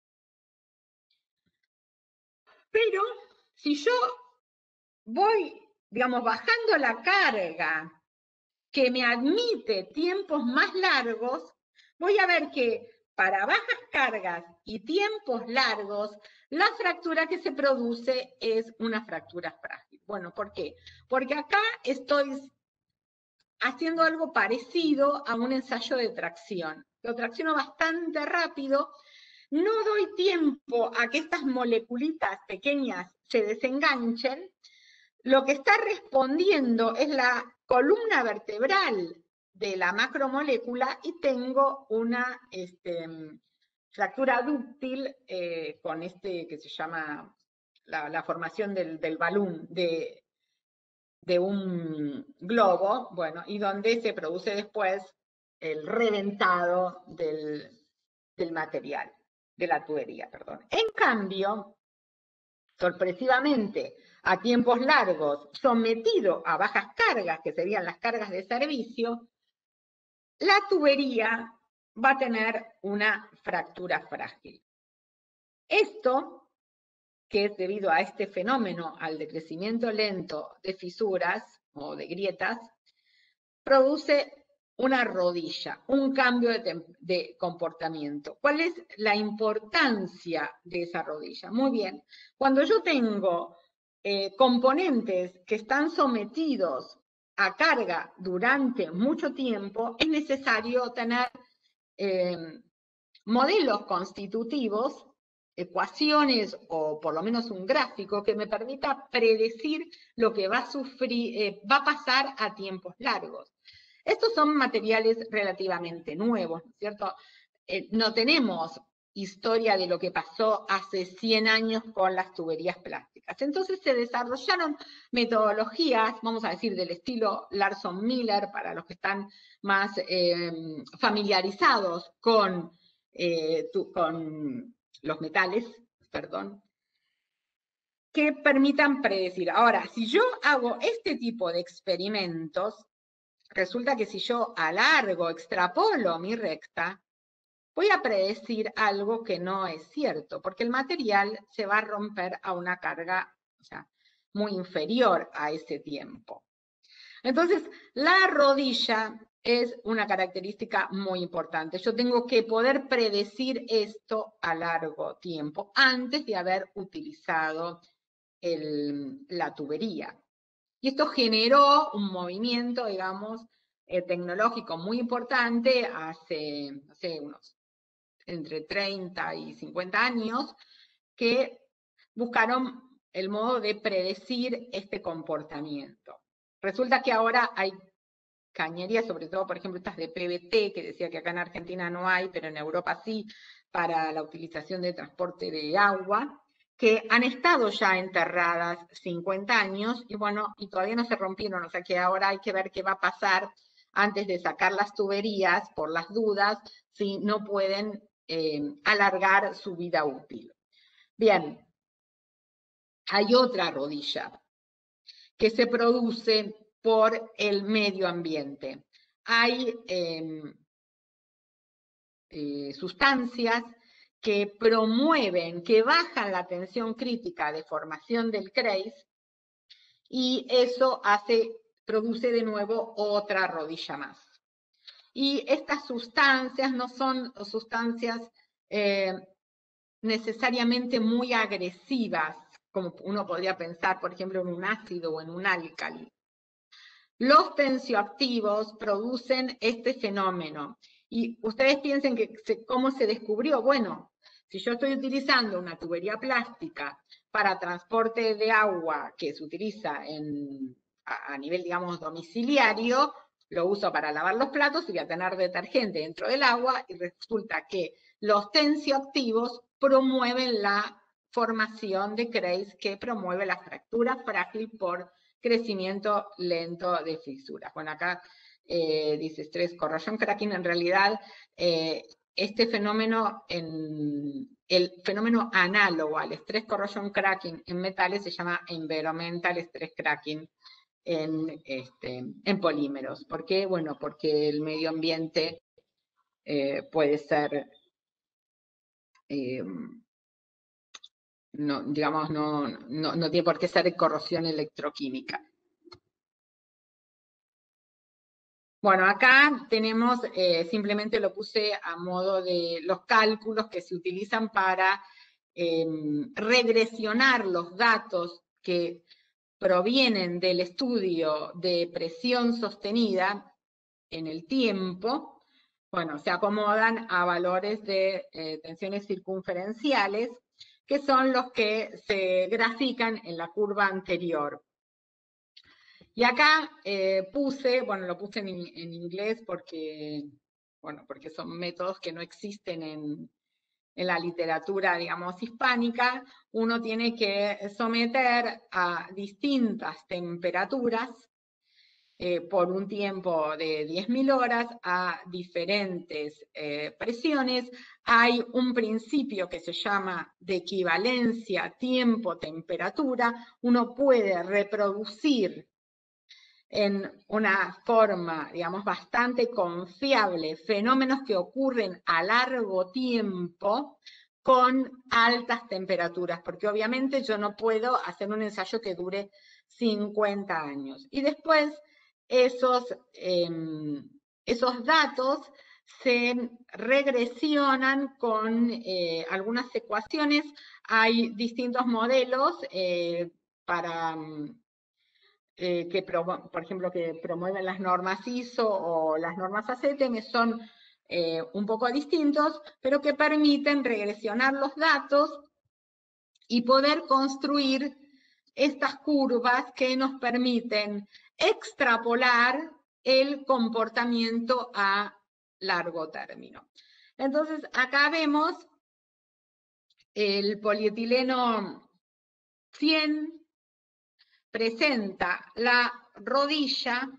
Pero si yo voy, digamos, bajando la carga que me admite tiempos más largos, voy a ver que para bajas cargas y tiempos largos, la fractura que se produce es una fractura frágil. Bueno, ¿por qué? Porque acá estoy haciendo algo parecido a un ensayo de tracción. Lo tracciono bastante rápido, no doy tiempo a que estas moleculitas pequeñas se desenganchen. Lo que está respondiendo es la columna vertebral de la macromolécula y tengo una fractura dúctil con que se llama la formación del balón de un globo, bueno, y donde se produce después el reventado del material, de la tubería, perdón. En cambio, sorpresivamente, a tiempos largos, sometido a bajas cargas, que serían las cargas de servicio, la tubería va a tener una fractura frágil. Esto, que es debido a este fenómeno, al decrecimiento lento de fisuras o de grietas, produce una rodilla, un cambio de comportamiento. ¿Cuál es la importancia de esa rodilla? Muy bien, cuando yo tengo componentes que están sometidos a carga durante mucho tiempo, es necesario tener modelos constitutivos, ecuaciones o por lo menos un gráfico que me permita predecir lo que va a pasar a tiempos largos. Estos son materiales relativamente nuevos, ¿no es cierto? No tenemos historia de lo que pasó hace 100 años con las tuberías plásticas. Entonces se desarrollaron metodologías, vamos a decir, del estilo Larson-Miller, para los que están más familiarizados con los metales, perdón, que permitan predecir. Ahora, si yo hago este tipo de experimentos, resulta que si yo alargo, extrapolo mi recta, voy a predecir algo que no es cierto, porque el material se va a romper a una carga, o sea, muy inferior a ese tiempo. Entonces, la rodilla es una característica muy importante. Yo tengo que poder predecir esto a largo tiempo, antes de haber utilizado la tubería. Y esto generó un movimiento, digamos, tecnológico muy importante hace, no sé, unos entre 30 y 50 años, que buscaron el modo de predecir este comportamiento. Resulta que ahora hay cañerías, sobre todo, por ejemplo, estas de PVT, que decía que acá en Argentina no hay, pero en Europa sí, para la utilización de transporte de agua, que han estado ya enterradas 50 años y bueno, y todavía no se rompieron, o sea que ahora hay que ver qué va a pasar antes de sacar las tuberías, por las dudas, si no pueden alargar su vida útil. Bien, hay otra rodilla que se produce por el medio ambiente. Hay sustancias que promueven, que bajan la tensión crítica de formación del CREIS, y eso produce de nuevo otra rodilla más. Y estas sustancias no son sustancias necesariamente muy agresivas, como uno podría pensar, por ejemplo, en un ácido o en un álcali. Los tensioactivos producen este fenómeno. Y ustedes piensen cómo se descubrió. Bueno, si yo estoy utilizando una tubería plástica para transporte de agua que se utiliza a nivel, digamos, domiciliario, lo uso para lavar los platos y voy a tener detergente dentro del agua, y resulta que los tensioactivos promueven la formación de CREIS, que promueve la fractura frágil por crecimiento lento de fisuras. Bueno, acá dice stress corrosion cracking. En realidad, este fenómeno, el fenómeno análogo al stress corrosion cracking en metales se llama environmental stress cracking en polímeros. ¿Por qué? Bueno, porque el medio ambiente puede ser, no, digamos, no tiene por qué ser corrosión electroquímica. Bueno, acá tenemos, simplemente lo puse a modo de los cálculos que se utilizan para regresionar los datos que provienen del estudio de presión sostenida en el tiempo. Bueno, se acomodan a valores de tensiones circunferenciales, que son los que se grafican en la curva anterior. Y acá lo puse en inglés porque son métodos que no existen en la literatura, digamos, hispánica. Uno tiene que someter a distintas temperaturas por un tiempo de 10.000 horas a diferentes presiones. Hay un principio que se llama de equivalencia tiempo-temperatura. Uno puede reproducir en una forma, digamos, bastante confiable fenómenos que ocurren a largo tiempo con altas temperaturas, porque obviamente yo no puedo hacer un ensayo que dure 50 años. Y después esos datos se regresionan con algunas ecuaciones. Hay distintos modelos para por ejemplo, que promueven las normas ISO o las normas ACTM, son un poco distintos, pero que permiten regresionar los datos y poder construir estas curvas que nos permiten extrapolar el comportamiento a largo término. Entonces, acá vemos el polietileno 100 presenta la rodilla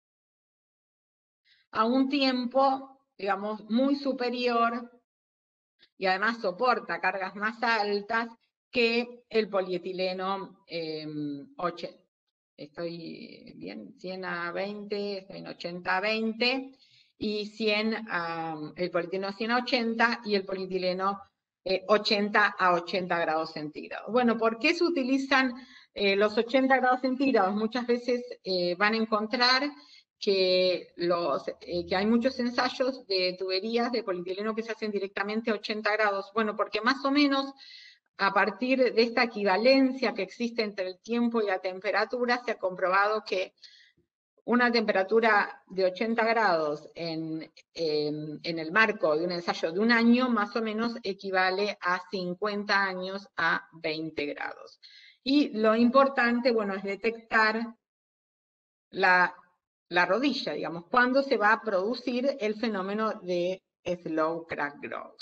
a un tiempo, digamos, muy superior, y además soporta cargas más altas que el polietileno 8. Estoy bien, 100 a 20, estoy en 80 a 20, y el polietileno 100 a 80 y el polietileno 80 a 80 grados centígrados. Bueno, ¿por qué se utilizan los 80 grados centígrados? Muchas veces van a encontrar que hay muchos ensayos de tuberías de polietileno que se hacen directamente a 80 grados. Bueno, porque más o menos a partir de esta equivalencia que existe entre el tiempo y la temperatura, se ha comprobado que una temperatura de 80 grados en el marco de un ensayo de un año, más o menos equivale a 50 años a 20 grados. Y lo importante, bueno, es detectar la rodilla, digamos, cuándo se va a producir el fenómeno de slow crack growth.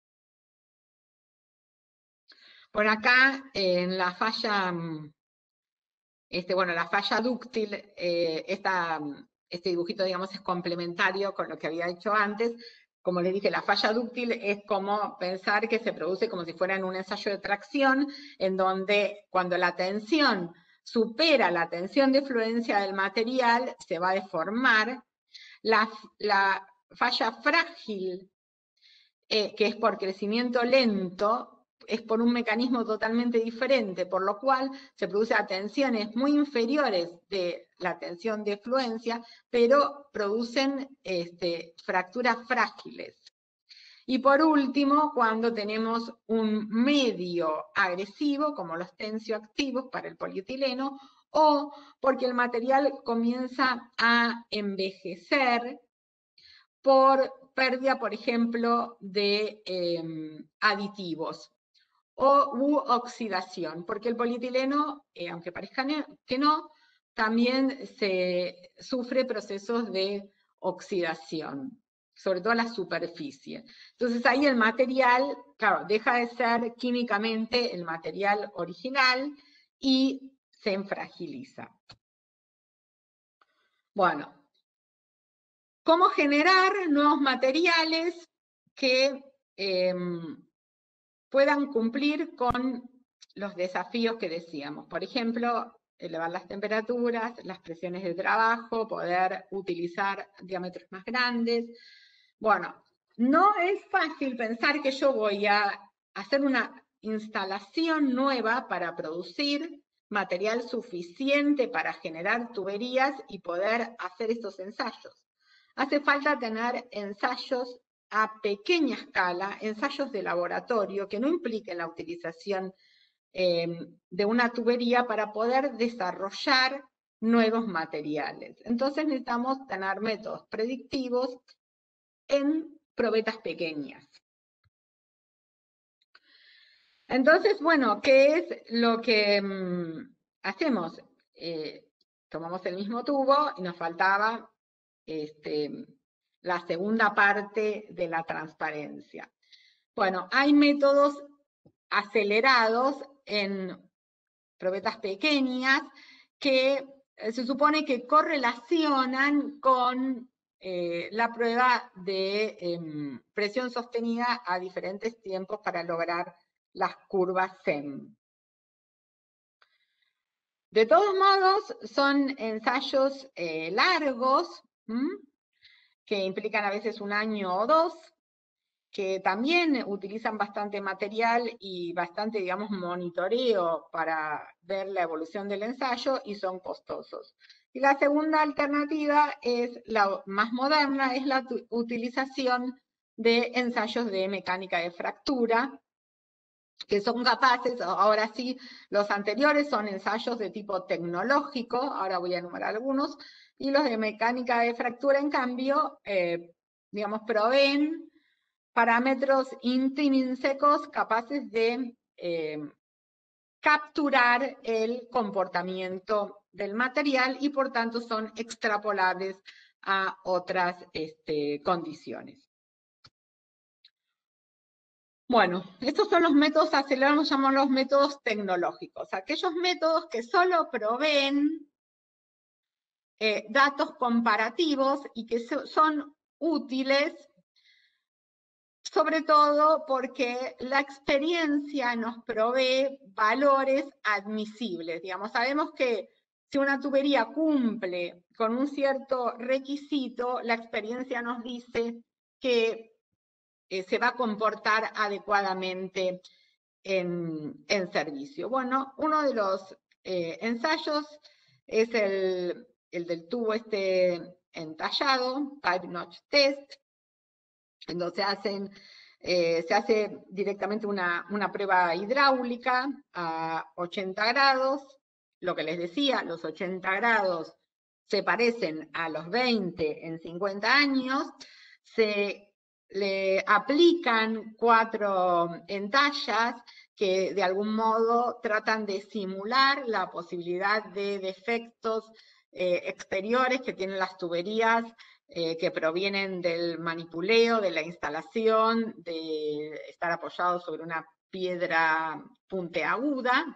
Por acá, en la falla, la falla dúctil, este dibujito, digamos, es complementario con lo que había hecho antes, como les dije, la falla dúctil es como pensar que se produce como si fuera en un ensayo de tracción, en donde cuando la tensión supera la tensión de fluencia del material, se va a deformar. La falla frágil, que es por crecimiento lento, es por un mecanismo totalmente diferente, por lo cual se produce a tensiones muy inferiores de la tensión de fluencia, pero producen fracturas frágiles. Y por último, cuando tenemos un medio agresivo, como los tensioactivos para el polietileno, o porque el material comienza a envejecer por pérdida, por ejemplo, de aditivos u oxidación, porque el polietileno, aunque parezca que no, también se sufre procesos de oxidación, sobre todo la superficie. Entonces ahí el material, claro, deja de ser químicamente el material original y se enfragiliza. Bueno, ¿cómo generar nuevos materiales que puedan cumplir con los desafíos que decíamos? Por ejemplo, elevar las temperaturas, las presiones de trabajo, poder utilizar diámetros más grandes. Bueno, no es fácil pensar que yo voy a hacer una instalación nueva para producir material suficiente para generar tuberías y poder hacer estos ensayos. Hace falta tener ensayos a pequeña escala, ensayos de laboratorio que no impliquen la utilización de una tubería para poder desarrollar nuevos materiales. Entonces necesitamos tener métodos predictivos en probetas pequeñas. Entonces, bueno, ¿qué es lo que hacemos? Tomamos el mismo tubo y nos faltaba la segunda parte de la transparencia. Bueno, hay métodos acelerados en probetas pequeñas que se supone que correlacionan con la prueba de presión sostenida a diferentes tiempos para lograr las curvas SEM. De todos modos, son ensayos largos, que implican a veces un año o dos, que también utilizan bastante material y bastante, digamos, monitoreo para ver la evolución del ensayo y son costosos. Y la segunda alternativa es la más moderna, es la utilización de ensayos de mecánica de fractura, que son capaces, ahora sí, los anteriores son ensayos de tipo tecnológico, ahora voy a enumerar algunos, y los de mecánica de fractura, en cambio, digamos, proveen parámetros intrínsecos capaces de capturar el comportamiento del material y por tanto son extrapolables a otras condiciones. Bueno, estos son los métodos acelerados, llamamos los métodos tecnológicos, aquellos métodos que solo proveen datos comparativos y que son útiles sobre todo porque la experiencia nos provee valores admisibles. Digamos, sabemos que si una tubería cumple con un cierto requisito, la experiencia nos dice que se va a comportar adecuadamente en servicio. Bueno, uno de los ensayos es el del tubo entallado, Pipe Notch Test, en donde se hace directamente una prueba hidráulica a 80 grados. Lo que les decía, los 80 grados se parecen a los 20 en 50 años. Se le aplican 4 entallas que de algún modo tratan de simular la posibilidad de defectos exteriores que tienen las tuberías que provienen del manipuleo, de la instalación, de estar apoyado sobre una piedra puntiaguda.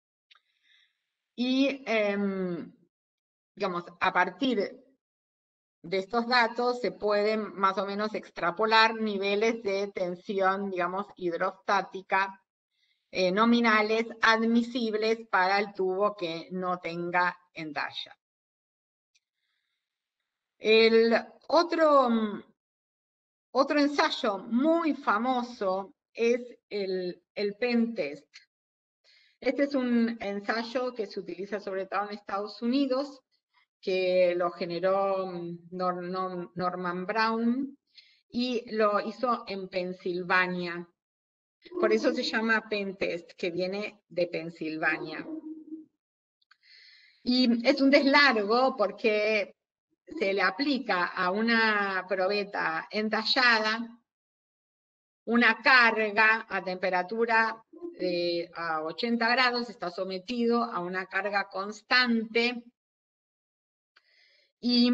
Y, digamos, a partir de estos datos se pueden más o menos extrapolar niveles de tensión, digamos, hidrostática nominales admisibles para el tubo que no tenga entalla. El otro ensayo muy famoso es el pentest. Este es un ensayo que se utiliza sobre todo en Estados Unidos, que lo generó Norman Brown, y lo hizo en Pensilvania. Por eso se llama pentest, que viene de Pensilvania. Y es un deslargo porque se le aplica a una probeta entallada una carga a temperatura a 80 grados, está sometido a una carga constante y,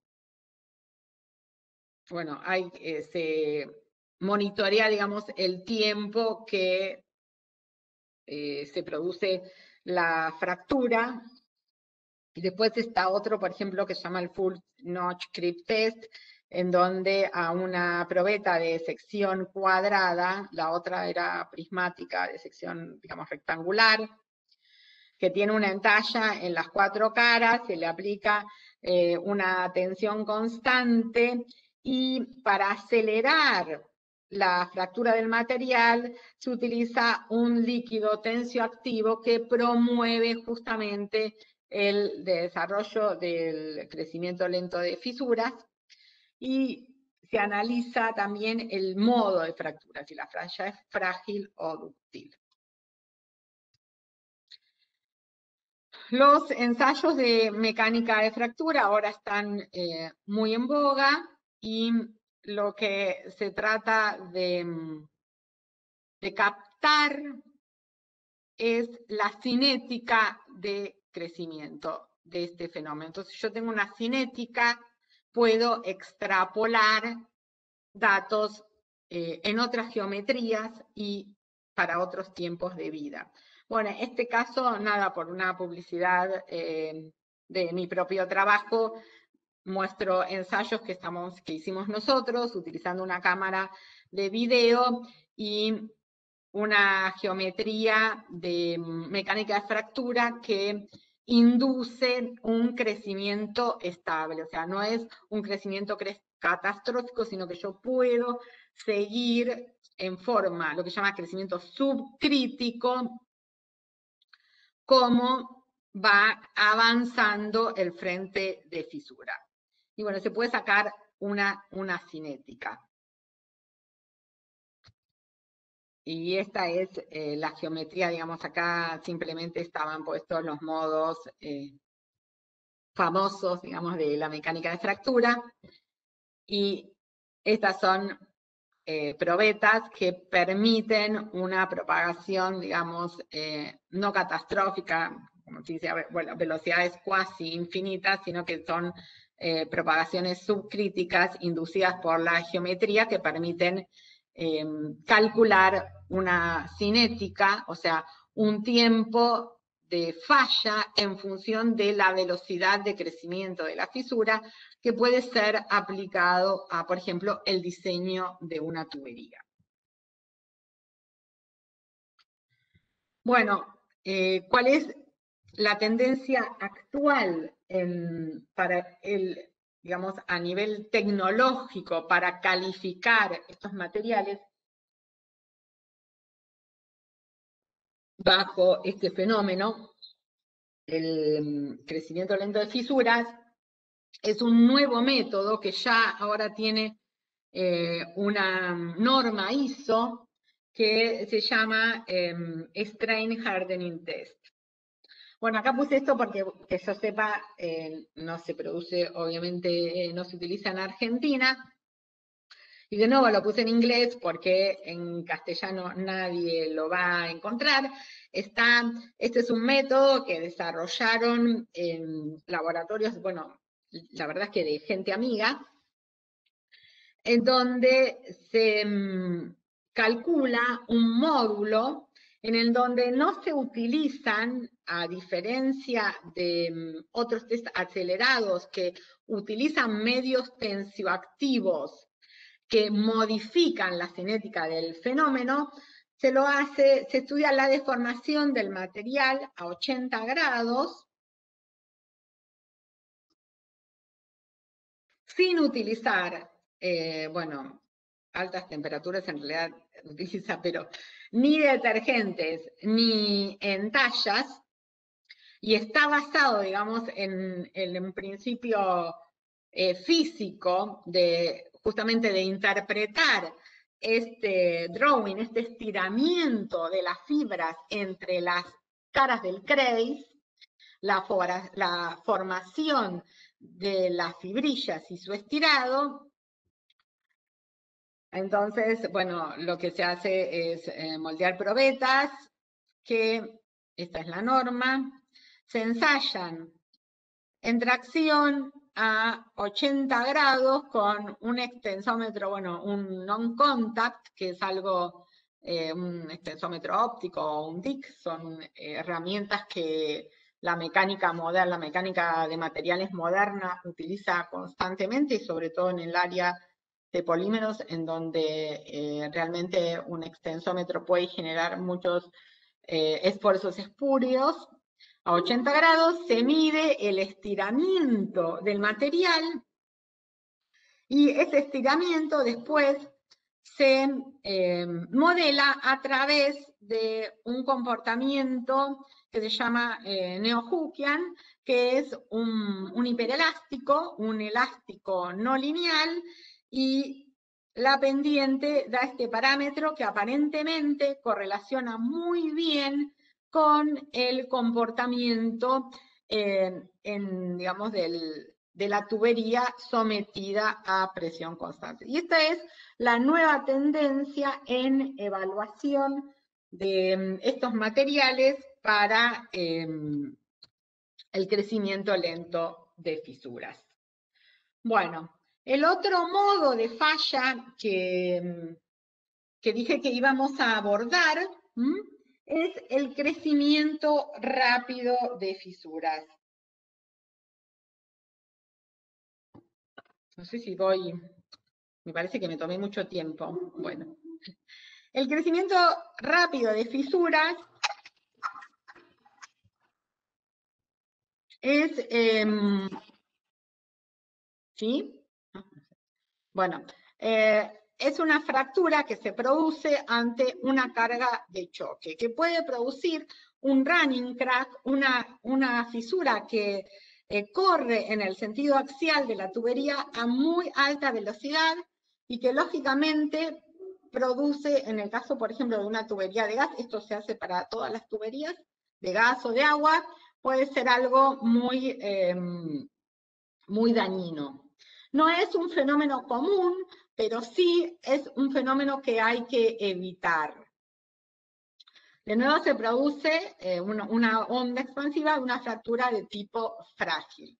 bueno, se monitorea, digamos, el tiempo que se produce la fractura. Y después está otro, por ejemplo, que se llama el Full Notch Creep Test, en donde a una probeta de sección cuadrada, la otra era prismática de sección, digamos, rectangular, que tiene una entalla en las 4 caras, se le aplica una tensión constante, y para acelerar la fractura del material se utiliza un líquido tensioactivo que promueve justamente el desarrollo del crecimiento lento de fisuras, y se analiza también el modo de fractura, si la franja es frágil o dúctil. Los ensayos de mecánica de fractura ahora están muy en boga, y lo que se trata de captar es la cinética de crecimiento de este fenómeno. Entonces, yo tengo una cinética, puedo extrapolar datos en otras geometrías y para otros tiempos de vida. Bueno, en este caso, nada, por una publicidad de mi propio trabajo, muestro ensayos que hicimos nosotros utilizando una cámara de video y una geometría de mecánica de fractura que induce un crecimiento estable. O sea, no es un crecimiento catastrófico, sino que yo puedo seguir en forma, lo que se llama crecimiento subcrítico, cómo va avanzando el frente de fisura. Y bueno, se puede sacar una cinética. Y esta es la geometría, digamos, acá simplemente estaban puestos los modos famosos, digamos, de la mecánica de fractura. Y estas son probetas que permiten una propagación, digamos, no catastrófica, como se dice, bueno, velocidades cuasi infinitas, sino que son propagaciones subcríticas inducidas por la geometría que permiten calcular una cinética, o sea, un tiempo de falla en función de la velocidad de crecimiento de la fisura, que puede ser aplicado a, por ejemplo, el diseño de una tubería. Bueno, ¿cuál es la tendencia actual para digamos, a nivel tecnológico para calificar estos materiales bajo este fenómeno, el crecimiento lento de fisuras? Es un nuevo método que ya ahora tiene una norma ISO que se llama Strain Hardening Test. Bueno, acá puse esto porque, que yo sepa, no se produce, obviamente, no se utiliza en Argentina. Y de nuevo lo puse en inglés porque en castellano nadie lo va a encontrar. Este es un método que desarrollaron en laboratorios, bueno, la verdad es que de gente amiga, en donde se calcula un módulo en el donde no se utilizan, a diferencia de otros test acelerados que utilizan medios tensioactivos que modifican la cinética del fenómeno, se estudia la deformación del material a 80 grados, sin utilizar, bueno, altas temperaturas en realidad utiliza, pero ni detergentes, ni entallas, y está basado, digamos, en un principio físico justamente de interpretar este drawing, este estiramiento de las fibras entre las caras del Kreiz, la formación de las fibrillas y su estirado. Entonces, bueno, lo que se hace es moldear probetas, que esta es la norma, se ensayan en tracción a 80 grados con un extensómetro, bueno, un non-contact, que es algo, un extensómetro óptico o un DIC, son herramientas que la mecánica moderna, la mecánica de materiales moderna utiliza constantemente, y sobre todo en el área de polímeros, en donde realmente un extensómetro puede generar muchos esfuerzos espurios. A 80 grados se mide el estiramiento del material, y ese estiramiento después se modela a través de un comportamiento que se llama neo-Hookean, que es un hiperelástico, un elástico no lineal, y la pendiente da este parámetro que aparentemente correlaciona muy bien con el comportamiento digamos, de la tubería sometida a presión constante. Y esta es la nueva tendencia en evaluación de estos materiales para el crecimiento lento de fisuras. Bueno, el otro modo de falla que dije que íbamos a abordar es el crecimiento rápido de fisuras. No sé si voy, me parece que me tomé mucho tiempo. Bueno, el crecimiento rápido de fisuras es, ¿sí? Bueno, es una fractura que se produce ante una carga de choque, que puede producir un running crack, una fisura que corre en el sentido axial de la tubería a muy alta velocidad, y que lógicamente produce, en el caso, por ejemplo, de una tubería de gas, esto se hace para todas las tuberías de gas o de agua, puede ser algo muy, muy dañino. No es un fenómeno común, pero sí es un fenómeno que hay que evitar. De nuevo se produce una onda expansiva de una fractura de tipo frágil.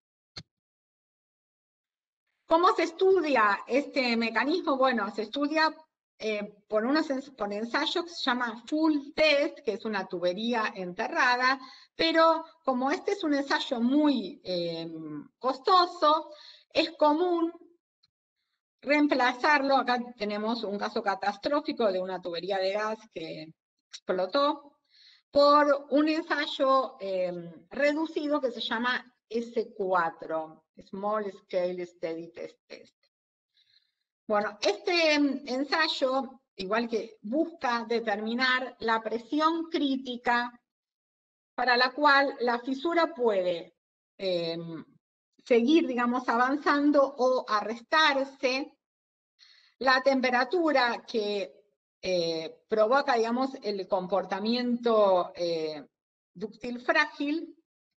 ¿Cómo se estudia este mecanismo? Bueno, se estudia por ensayos que se llama full test, que es una tubería enterrada, pero como este es un ensayo muy costoso, es común reemplazarlo. Acá tenemos un caso catastrófico de una tubería de gas que explotó, por un ensayo reducido que se llama S4, Small Scale Steady Test. Bueno, este ensayo, igual que busca determinar la presión crítica para la cual la fisura puede seguir, digamos, avanzando o arrestarse, la temperatura que provoca, digamos, el comportamiento dúctil frágil,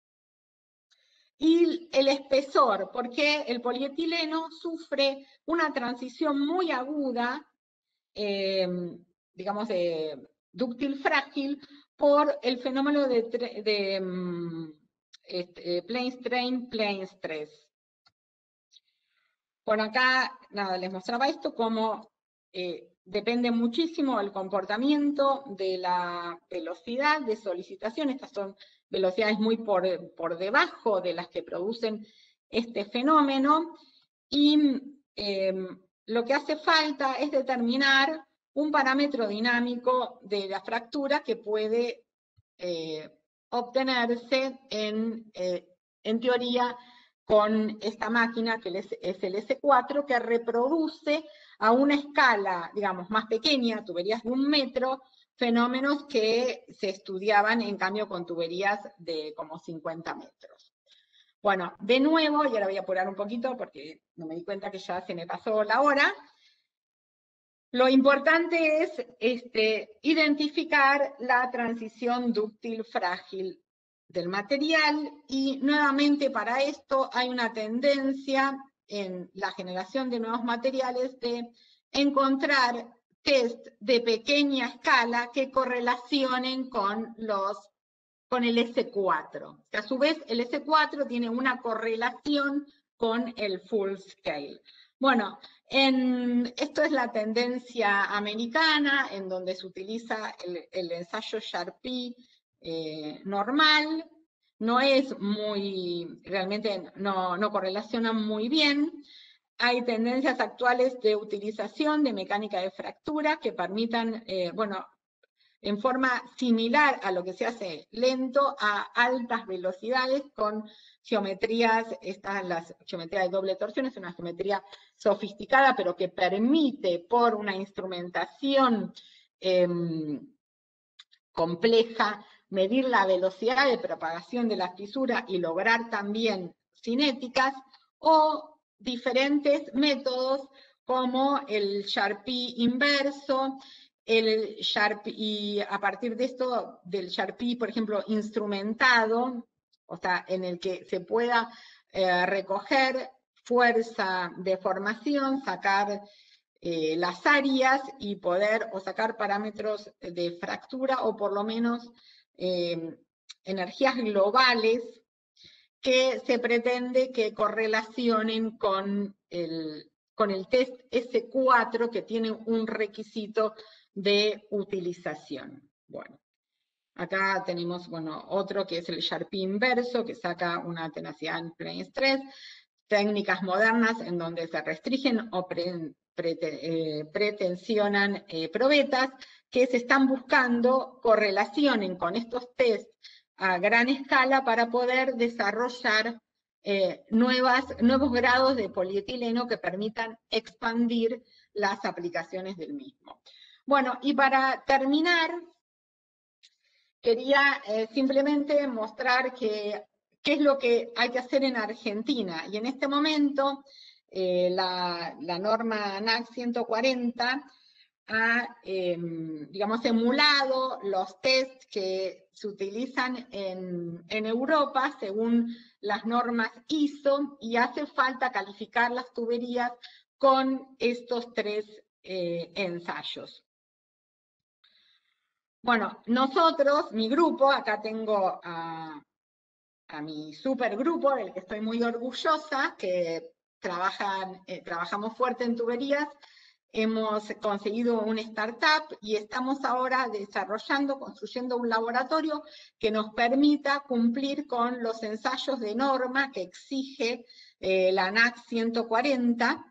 y el espesor, porque el polietileno sufre una transición muy aguda, digamos, de dúctil frágil, por el fenómeno de plane strain, plane stress. Bueno, acá, nada, les mostraba esto como depende muchísimo el comportamiento de la velocidad de solicitación. Estas son velocidades muy por debajo de las que producen este fenómeno, y lo que hace falta es determinar un parámetro dinámico de la fractura que puede obtenerse en teoría con esta máquina que es el S4, que reproduce a una escala, digamos, más pequeña, tuberías de 1 metro, fenómenos que se estudiaban en cambio con tuberías de como 50 metros. Bueno, de nuevo, y ahora voy a apurar un poquito porque no me di cuenta que ya se me pasó la hora. Lo importante es identificar la transición dúctil frágil del material, y nuevamente para esto hay una tendencia en la generación de nuevos materiales de encontrar test de pequeña escala que correlacionen con el S4, que a su vez el S4 tiene una correlación con el full scale. Bueno, esto es la tendencia americana, en donde se utiliza el ensayo Sharpie normal. No es muy, realmente no correlaciona muy bien. Hay tendencias actuales de utilización de mecánica de fractura que permitan, bueno, en forma similar a lo que se hace lento, a altas velocidades con geometrías, la geometría de doble torsión es una geometría sofisticada, pero que permite, por una instrumentación compleja, medir la velocidad de propagación de la fisura y lograr también cinéticas, o diferentes métodos como el Sharpie inverso, el Sharpie, y a partir de esto, del Sharpie, por ejemplo, instrumentado, o sea, en el que se pueda recoger fuerza de formación, sacar las áreas y poder o sacar parámetros de fractura, o por lo menos energías globales que se pretende que correlacionen con el test S4, que tiene un requisito de utilización. Bueno, acá tenemos, bueno, otro que es el Sharpie inverso, que saca una tenacidad en plane stress, técnicas modernas en donde se restringen o pretensionan probetas, que se están buscando correlacionen con estos test a gran escala para poder desarrollar nuevos grados de polietileno que permitan expandir las aplicaciones del mismo. Bueno, y para terminar, quería simplemente mostrar qué es lo que hay que hacer en Argentina. Y en este momento, la norma NAC 140 ha, digamos, emulado los test que se utilizan en Europa según las normas ISO, y hace falta calificar las tuberías con estos 3 ensayos. Bueno, nosotros, mi grupo, acá tengo a mi supergrupo, del que estoy muy orgullosa, que trabajamos fuerte en tuberías. Hemos conseguido una startup y estamos ahora construyendo un laboratorio que nos permita cumplir con los ensayos de norma que exige la NAC 140.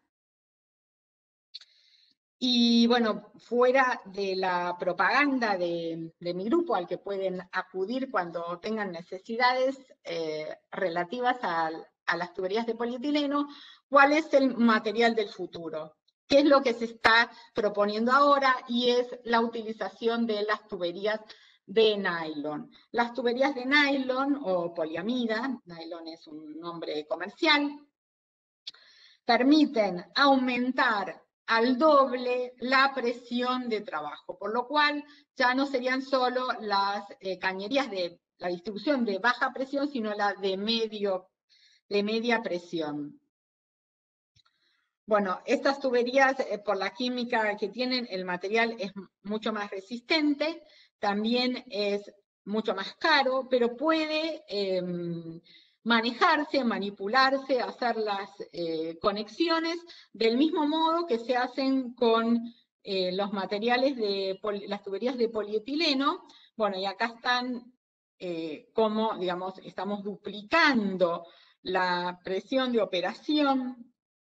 Y bueno, fuera de la propaganda de mi grupo, al que pueden acudir cuando tengan necesidades relativas a las tuberías de polietileno, ¿cuál es el material del futuro? ¿Qué es lo que se está proponiendo ahora? Y es la utilización de las tuberías de nylon. Las tuberías de nylon, o poliamida, nylon es un nombre comercial, permiten aumentar al doble la presión de trabajo, por lo cual ya no serían solo las cañerías de la distribución de baja presión, sino la de media presión. Bueno, estas tuberías, por la química que tienen, el material es mucho más resistente, también es mucho más caro, pero puede manejarse, manipularse, hacer las conexiones del mismo modo que se hacen con los materiales de las tuberías de polietileno. Bueno, y acá están cómo, digamos, estamos duplicando la presión de operación.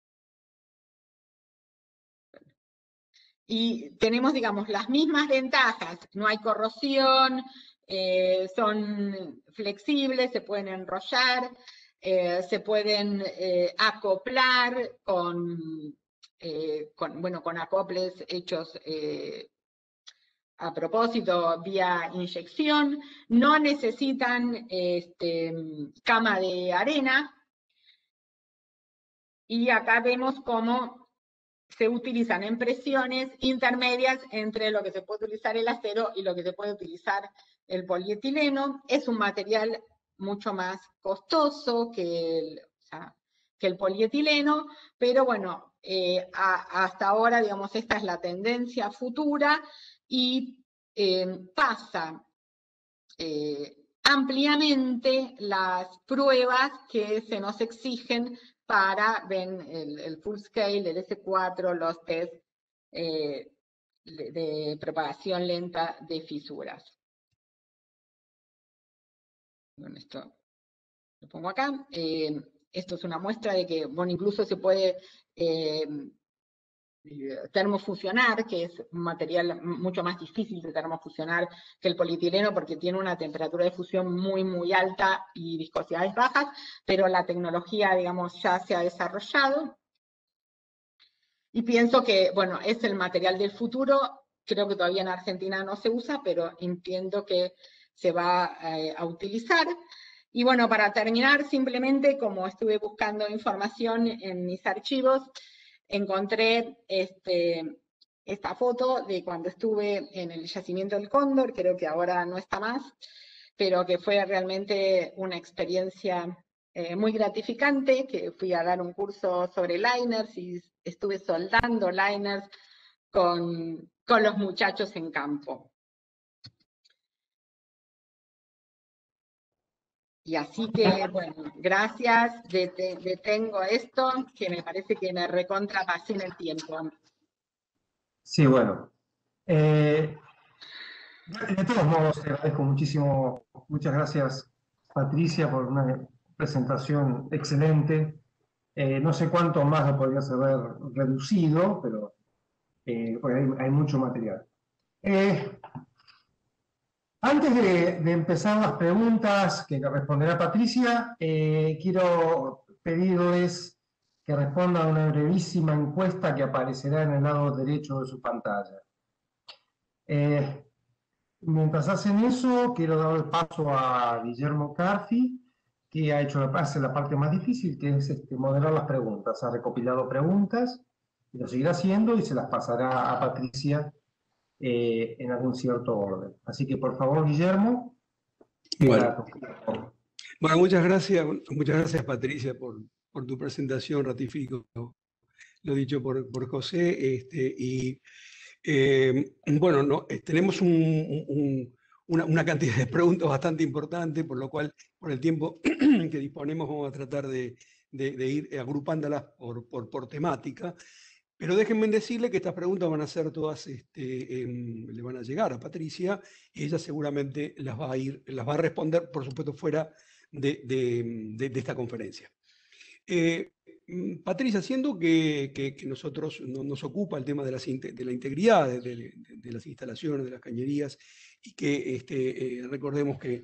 Y tenemos, digamos, las mismas ventajas. No hay corrosión, son flexibles, se pueden enrollar, se pueden acoplar con acoples hechos a propósito vía inyección. No necesitan cama de arena. Y acá vemos cómo se utilizan en presiones intermedias entre lo que se puede utilizar el acero y lo que se puede utilizar el polietileno. Es un material mucho más costoso que el polietileno, pero bueno, hasta ahora, digamos, esta es la tendencia futura y pasa ampliamente las pruebas que se nos exigen para, ven, el full scale, el S4, los test de propagación lenta de fisuras. Bueno, esto lo pongo acá. Esto es una muestra de que, bueno, incluso se puede termofusionar, que es un material mucho más difícil de termofusionar que el polietileno porque tiene una temperatura de fusión muy, muy alta y viscosidades bajas, pero la tecnología, digamos, ya se ha desarrollado. Y pienso que, bueno, es el material del futuro. Creo que todavía en Argentina no se usa, pero entiendo que se va a utilizar. Y bueno, para terminar, simplemente, como estuve buscando información en mis archivos, encontré esta foto de cuando estuve en el yacimiento del Cóndor, creo que ahora no está más, pero que fue realmente una experiencia muy gratificante, que fui a dar un curso sobre liners y estuve soldando liners con los muchachos en campo. Y así que, bueno, gracias, detengo esto, que me parece que me recontrapasé en el tiempo. Sí, bueno. De todos modos, te agradezco muchísimo. Muchas gracias, Patricia, por una presentación excelente. No sé cuánto más lo podrías haber reducido, pero porque hay mucho material. Antes de empezar las preguntas que responderá Patricia, quiero pedirles que respondan a una brevísima encuesta que aparecerá en el lado derecho de su pantalla. Mientras hacen eso, quiero dar el paso a Guillermo Carfi, que hace la parte más difícil, que es moderar las preguntas. Ha recopilado preguntas, y lo seguirá haciendo y se las pasará a Patricia en algún cierto orden. Así que, por favor, Guillermo. Bueno, muchas gracias Patricia por tu presentación, ratifico lo dicho por José, bueno, tenemos una cantidad de preguntas bastante importante, por lo cual, por el tiempo que disponemos, vamos a tratar de ir agrupándolas por temática. Pero déjenme decirle que estas preguntas van a ser todas, le van a llegar a Patricia, y ella seguramente las va a responder, por supuesto, fuera de esta conferencia. Patricia, siendo que nosotros nos ocupa el tema de la integridad de las instalaciones, de las cañerías, y que recordemos que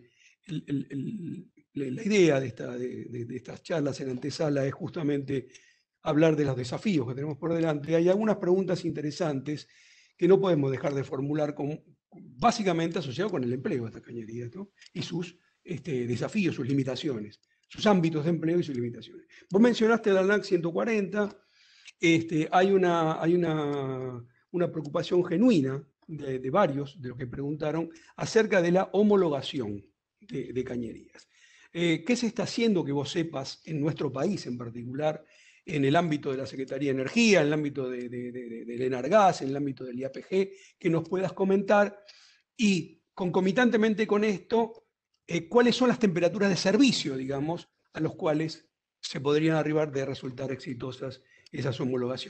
la idea de estas charlas en antesala es justamente hablar de los desafíos que tenemos por delante. Hay algunas preguntas interesantes que no podemos dejar de formular, básicamente asociadas con el empleo de estas cañerías, ¿no? Y sus desafíos, sus limitaciones, sus ámbitos de empleo y sus limitaciones. Vos mencionaste la ANAC 140, hay una preocupación genuina de varios de los que preguntaron acerca de la homologación de cañerías. ¿Qué se está haciendo que vos sepas en nuestro país en particular, en el ámbito de la Secretaría de Energía, en el ámbito del ENARGAS, en el ámbito del IAPG, que nos puedas comentar? Y concomitantemente con esto, ¿cuáles son las temperaturas de servicio, digamos, a los cuales se podrían arribar de resultar exitosas esas homologaciones?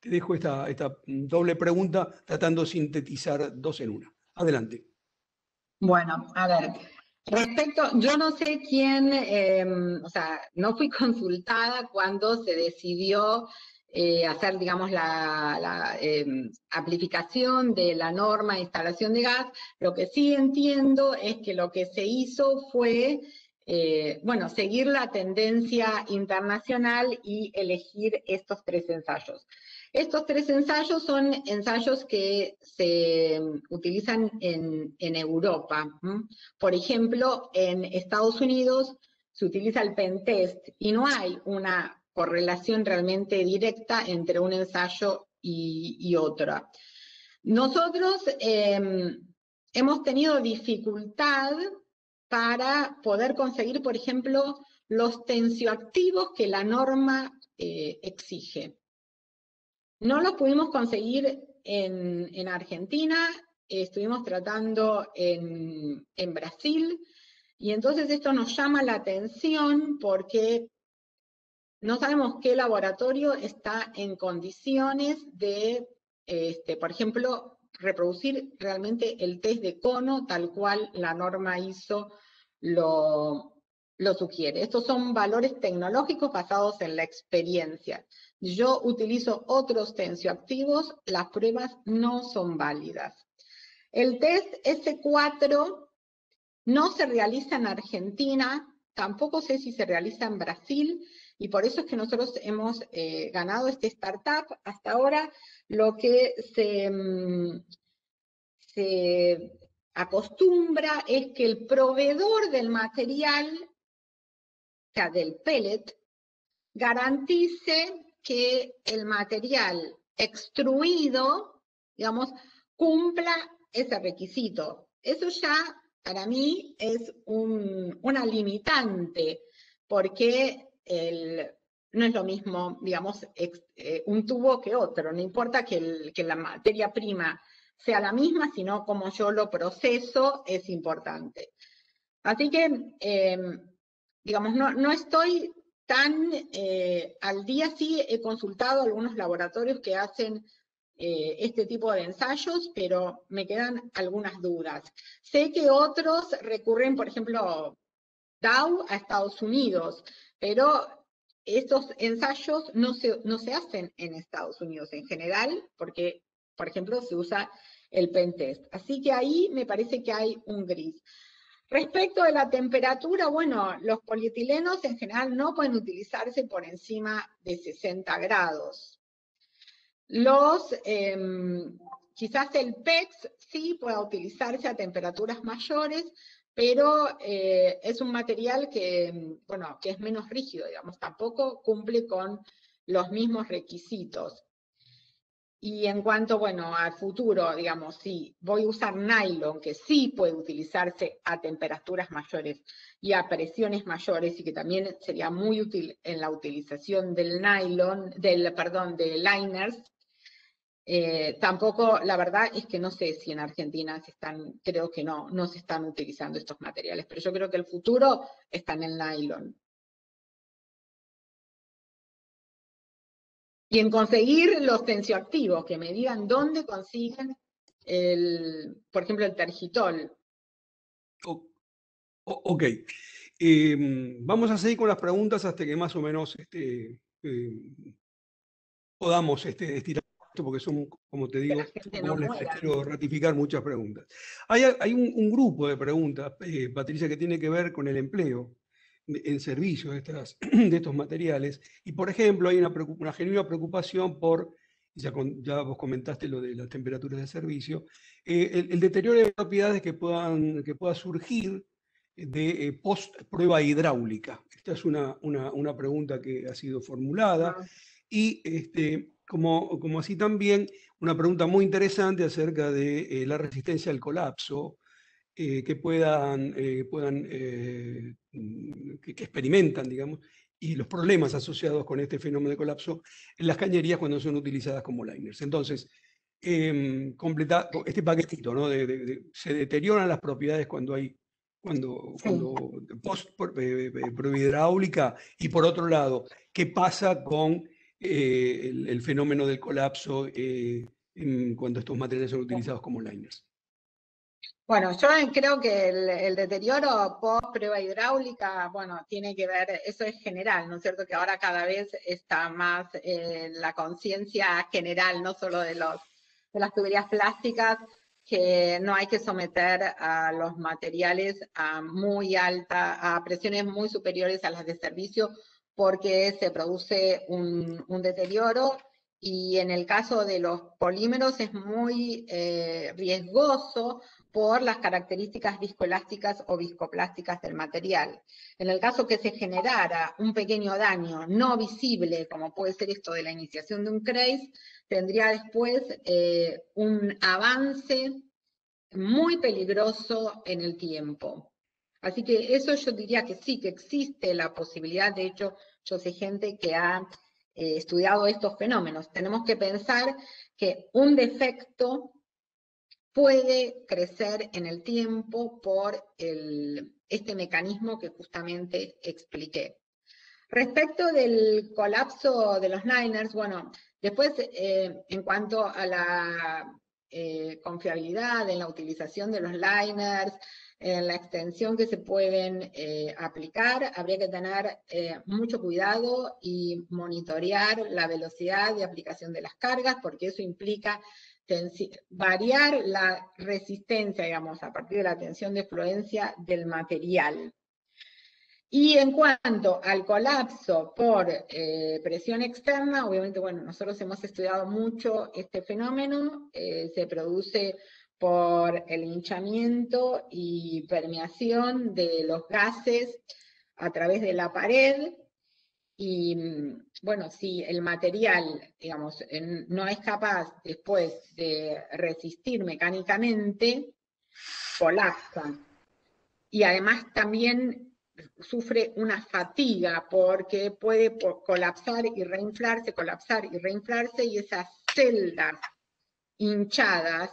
te dejo esta doble pregunta tratando de sintetizar dos en una. Adelante. Bueno, a ver, yo no sé quién, o sea, no fui consultada cuando se decidió hacer, digamos, la amplificación de la norma de instalación de gas. Lo que sí entiendo es que lo que se hizo fue, bueno, seguir la tendencia internacional y elegir estos 3 ensayos. Estos 3 ensayos son ensayos que se utilizan en Europa. Por ejemplo, en Estados Unidos se utiliza el pentest y no hay una correlación realmente directa entre un ensayo y otro. Nosotros hemos tenido dificultad para poder conseguir, por ejemplo, los tensioactivos que la norma exige. No los pudimos conseguir en Argentina, estuvimos tratando en Brasil, y entonces esto nos llama la atención porque no sabemos qué laboratorio está en condiciones de, por ejemplo, reproducir realmente el test de cono tal cual la norma ISO lo sugiere. Estos son valores tecnológicos basados en la experiencia. Yo utilizo otros tensioactivos, las pruebas no son válidas. El test S4 no se realiza en Argentina, tampoco sé si se realiza en Brasil, y por eso es que nosotros hemos ganado este startup. Hasta ahora lo que se acostumbra es que el proveedor del material, o sea, del pellet, garantice que el material extruido, digamos, cumpla ese requisito. Eso ya, para mí, es una limitante, porque no es lo mismo, digamos, un tubo que otro. No importa que la materia prima sea la misma, sino como yo lo proceso es importante. Así que, digamos, no estoy tan al día. Sí he consultado algunos laboratorios que hacen este tipo de ensayos, pero me quedan algunas dudas. Sé que otros recurren, por ejemplo, Dow a Estados Unidos, pero estos ensayos no se hacen en Estados Unidos en general, porque, por ejemplo, se usa el pentest. Así que ahí me parece que hay un gris. Respecto de la temperatura, bueno, los polietilenos en general no pueden utilizarse por encima de 60 grados. Quizás el PEX sí pueda utilizarse a temperaturas mayores, pero es un material que, bueno, que es menos rígido, digamos, tampoco cumple con los mismos requisitos. Y en cuanto, bueno, al futuro, digamos, sí, voy a usar nylon, que sí puede utilizarse a temperaturas mayores y a presiones mayores, y que también sería muy útil en la utilización del nylon, de liners. Tampoco, la verdad es que no sé si en Argentina creo que no se están utilizando estos materiales, pero yo creo que el futuro está en el nylon. Y en conseguir los tensioactivos, que me digan dónde consiguen, por ejemplo, el tergitol. Ok. Vamos a seguir con las preguntas hasta que más o menos podamos estirar esto, porque son, como te digo, como les quiero ratificar muchas preguntas. Hay un grupo de preguntas, Patricia, que tiene que ver con el empleo en servicio de estos materiales. Y, por ejemplo, hay una genuina preocupación por, ya vos comentaste lo de las temperaturas de servicio, el deterioro de propiedades que pueda surgir de post-prueba hidráulica. Esta es una pregunta que ha sido formulada. Y como así también una pregunta muy interesante acerca de la resistencia al colapso, que experimentan, digamos, y los problemas asociados con este fenómeno de colapso en las cañerías cuando son utilizadas como liners. Entonces, completa este paquetito, ¿no? Se deterioran las propiedades cuando post prueba hidráulica, y por otro lado, ¿qué pasa con el fenómeno del colapso en cuanto a estos materiales son utilizados como liners. Bueno, yo creo que el deterioro post prueba hidráulica, bueno, tiene que ver, eso es general, ¿no es cierto? Que ahora cada vez está más la conciencia general, no solo de las tuberías plásticas, que no hay que someter a los materiales a presiones muy superiores a las de servicio, porque se produce un deterioro, y en el caso de los polímeros es muy riesgoso por las características viscoelásticas o viscoplásticas del material. En el caso que se generara un pequeño daño no visible, como puede ser esto de la iniciación de un craze, tendría después un avance muy peligroso en el tiempo. Así que eso yo diría que sí, que existe la posibilidad. De hecho, yo sé gente que ha estudiado estos fenómenos. Tenemos que pensar que un defecto puede crecer en el tiempo por este mecanismo que justamente expliqué. Respecto del colapso de los liners, bueno, después en cuanto a la confiabilidad en la utilización de los liners, en la extensión que se pueden aplicar, habría que tener mucho cuidado y monitorear la velocidad de aplicación de las cargas, porque eso implica variar la resistencia, digamos, a partir de la tensión de fluencia del material. Y en cuanto al colapso por presión externa, obviamente, bueno, nosotros hemos estudiado mucho este fenómeno, se produce por el hinchamiento y permeación de los gases a través de la pared, y bueno, si el material, digamos, no es capaz después de resistir mecánicamente, colapsa. Y además también sufre una fatiga porque puede colapsar y reinflarse, y esas celdas hinchadas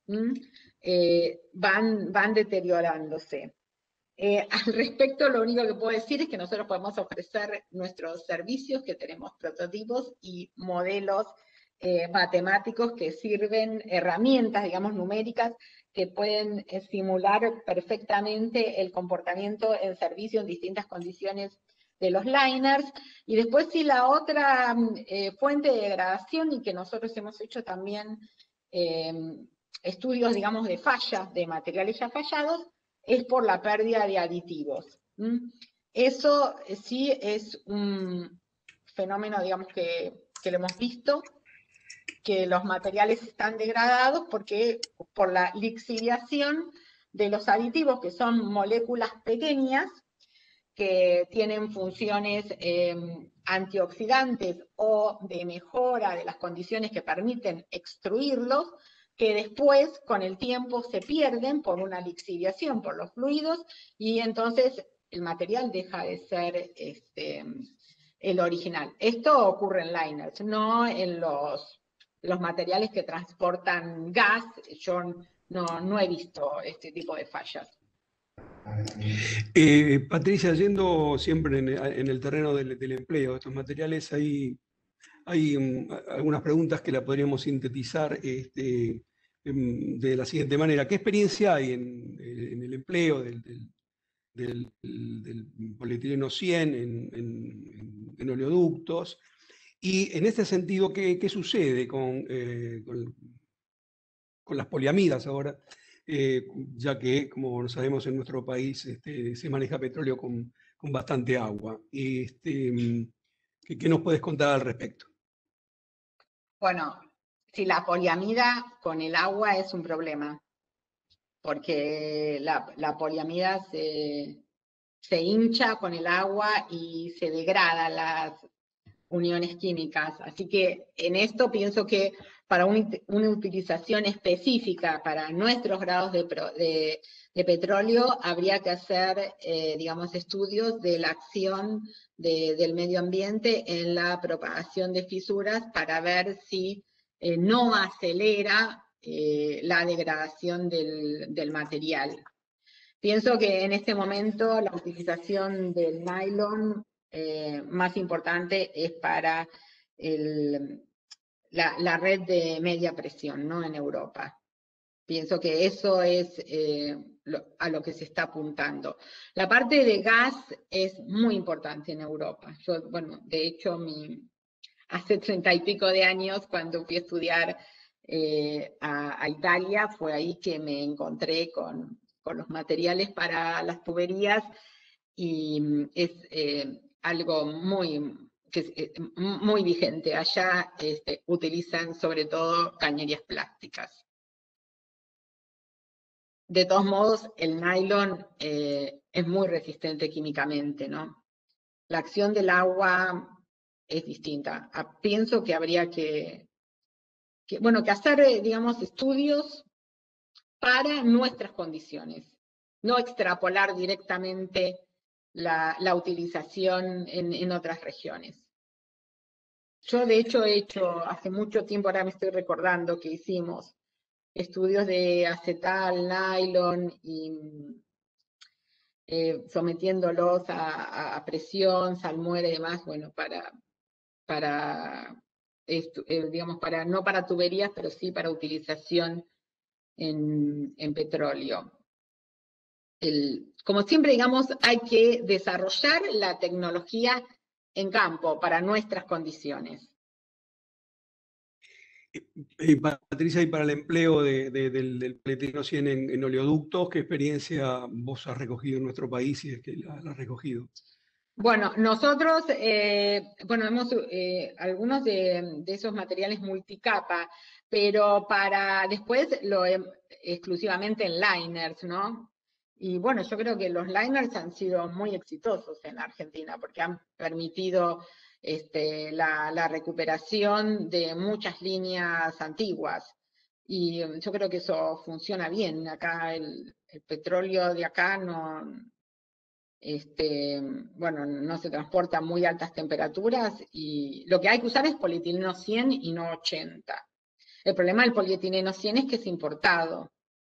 van deteriorándose. Al respecto, lo único que puedo decir es que nosotros podemos ofrecer nuestros servicios, que tenemos prototipos y modelos matemáticos que sirven, herramientas, digamos, numéricas, que pueden simular perfectamente el comportamiento en servicio en distintas condiciones de los liners. Y después, sí, la otra fuente de degradación, y que nosotros hemos hecho también estudios, digamos, de fallas, de materiales ya fallados, es por la pérdida de aditivos. Eso sí es un fenómeno, digamos, que lo hemos visto, que los materiales están degradados por la lixiviación de los aditivos, que son moléculas pequeñas que tienen funciones antioxidantes o de mejora de las condiciones que permiten extruirlos, que después con el tiempo se pierden por una lixiviación, por los fluidos, y entonces el material deja de ser el original. Esto ocurre en liners, no en los materiales que transportan gas. Yo no he visto este tipo de fallas. Patricia, yendo siempre en el terreno del empleo de estos materiales, hay algunas preguntas que la podríamos sintetizar de la siguiente manera. ¿Qué experiencia hay en el empleo del polietileno 100 en oleoductos? Y en este sentido, ¿qué sucede con las poliamidas ahora? Ya que, como sabemos, en nuestro país se maneja petróleo con bastante agua. ¿Qué nos puedes contar al respecto? Bueno, si la poliamida con el agua es un problema, porque la poliamida se hincha con el agua y se degrada las uniones químicas. Así que en esto pienso que para una utilización específica para nuestros grados de petróleo habría que hacer, digamos, estudios de la acción del medio ambiente en la propagación de fisuras, para ver si no acelera la degradación del material. Pienso que en este momento la utilización del nylon más importante es para la red de media presión, ¿no? En Europa. Pienso que eso es a lo que se está apuntando. La parte de gas es muy importante en Europa. Yo, bueno, de hecho, hace 30 y pico de años, cuando fui a estudiar a Italia, fue ahí que me encontré con los materiales para las tuberías, y es algo muy vigente. Allá utilizan sobre todo cañerías plásticas. De todos modos, el nylon es muy resistente químicamente, ¿no? La acción del agua es distinta. Pienso que habría que hacer, digamos, estudios para nuestras condiciones, no extrapolar directamente la utilización en otras regiones. Yo, de hecho, he hecho hace mucho tiempo, ahora me estoy recordando que hicimos estudios de acetal, nylon, y sometiéndolos a presión, salmuera y demás, bueno, digamos, no para tuberías, pero sí para utilización en petróleo. Como siempre, digamos, hay que desarrollar la tecnología en campo para nuestras condiciones. Patricia, y para el empleo del polietileno 100 en oleoductos, ¿qué experiencia vos has recogido en nuestro país, si es que la has recogido? Bueno, nosotros, hemos algunos de esos materiales multicapa, pero para después exclusivamente en liners, ¿no? Y bueno, yo creo que los liners han sido muy exitosos en Argentina, porque han permitido la recuperación de muchas líneas antiguas. Y yo creo que eso funciona bien. Acá el petróleo de acá no se transporta a muy altas temperaturas, y lo que hay que usar es polietileno 100 y no 80. El problema del polietileno 100 es que es importado.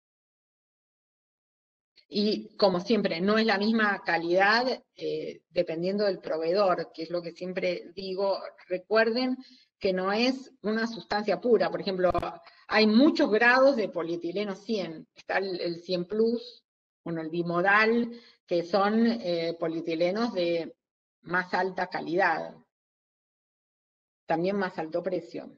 Y como siempre, no es la misma calidad dependiendo del proveedor, que es lo que siempre digo. Recuerden que no es una sustancia pura. Por ejemplo, hay muchos grados de polietileno 100. Está el 100 Plus, el bimodal, que son polietilenos de más alta calidad, también más alto precio.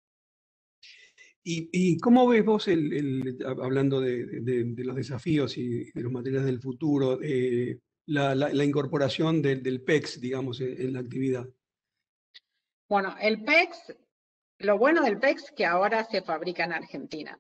¿Y cómo ves vos, hablando de los desafíos y de los materiales del futuro, la incorporación del PEX, digamos, en la actividad? Bueno, el PEX, lo bueno del PEX es que ahora se fabrica en Argentina.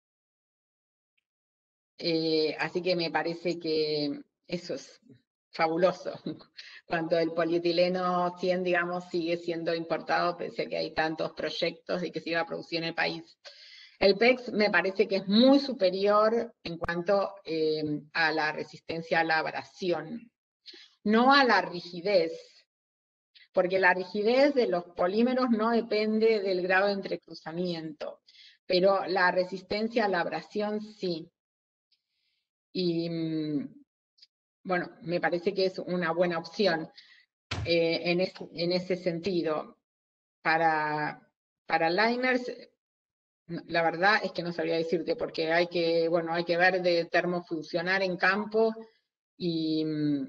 Así que me parece que eso es fabuloso. Cuando el polietileno 100, digamos, sigue siendo importado, pese a que hay tantos proyectos de que se iba a producir en el país. El PEX me parece que es muy superior en cuanto a la resistencia a la abrasión, no a la rigidez, porque la rigidez de los polímeros no depende del grado de entrecruzamiento, pero la resistencia a la abrasión sí. Y bueno, me parece que es una buena opción en ese sentido. Para liners, la verdad es que no sabría decirte, porque hay que ver de termofuncionar en campo, y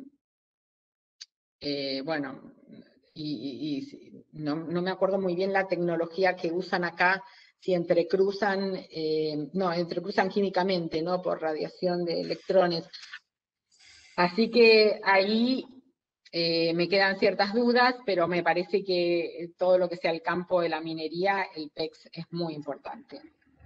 no me acuerdo muy bien la tecnología que usan acá, si entrecruzan químicamente, ¿no? Por radiación de electrones. Así que ahí me quedan ciertas dudas, pero me parece que todo lo que sea el campo de la minería, el PEX es muy importante.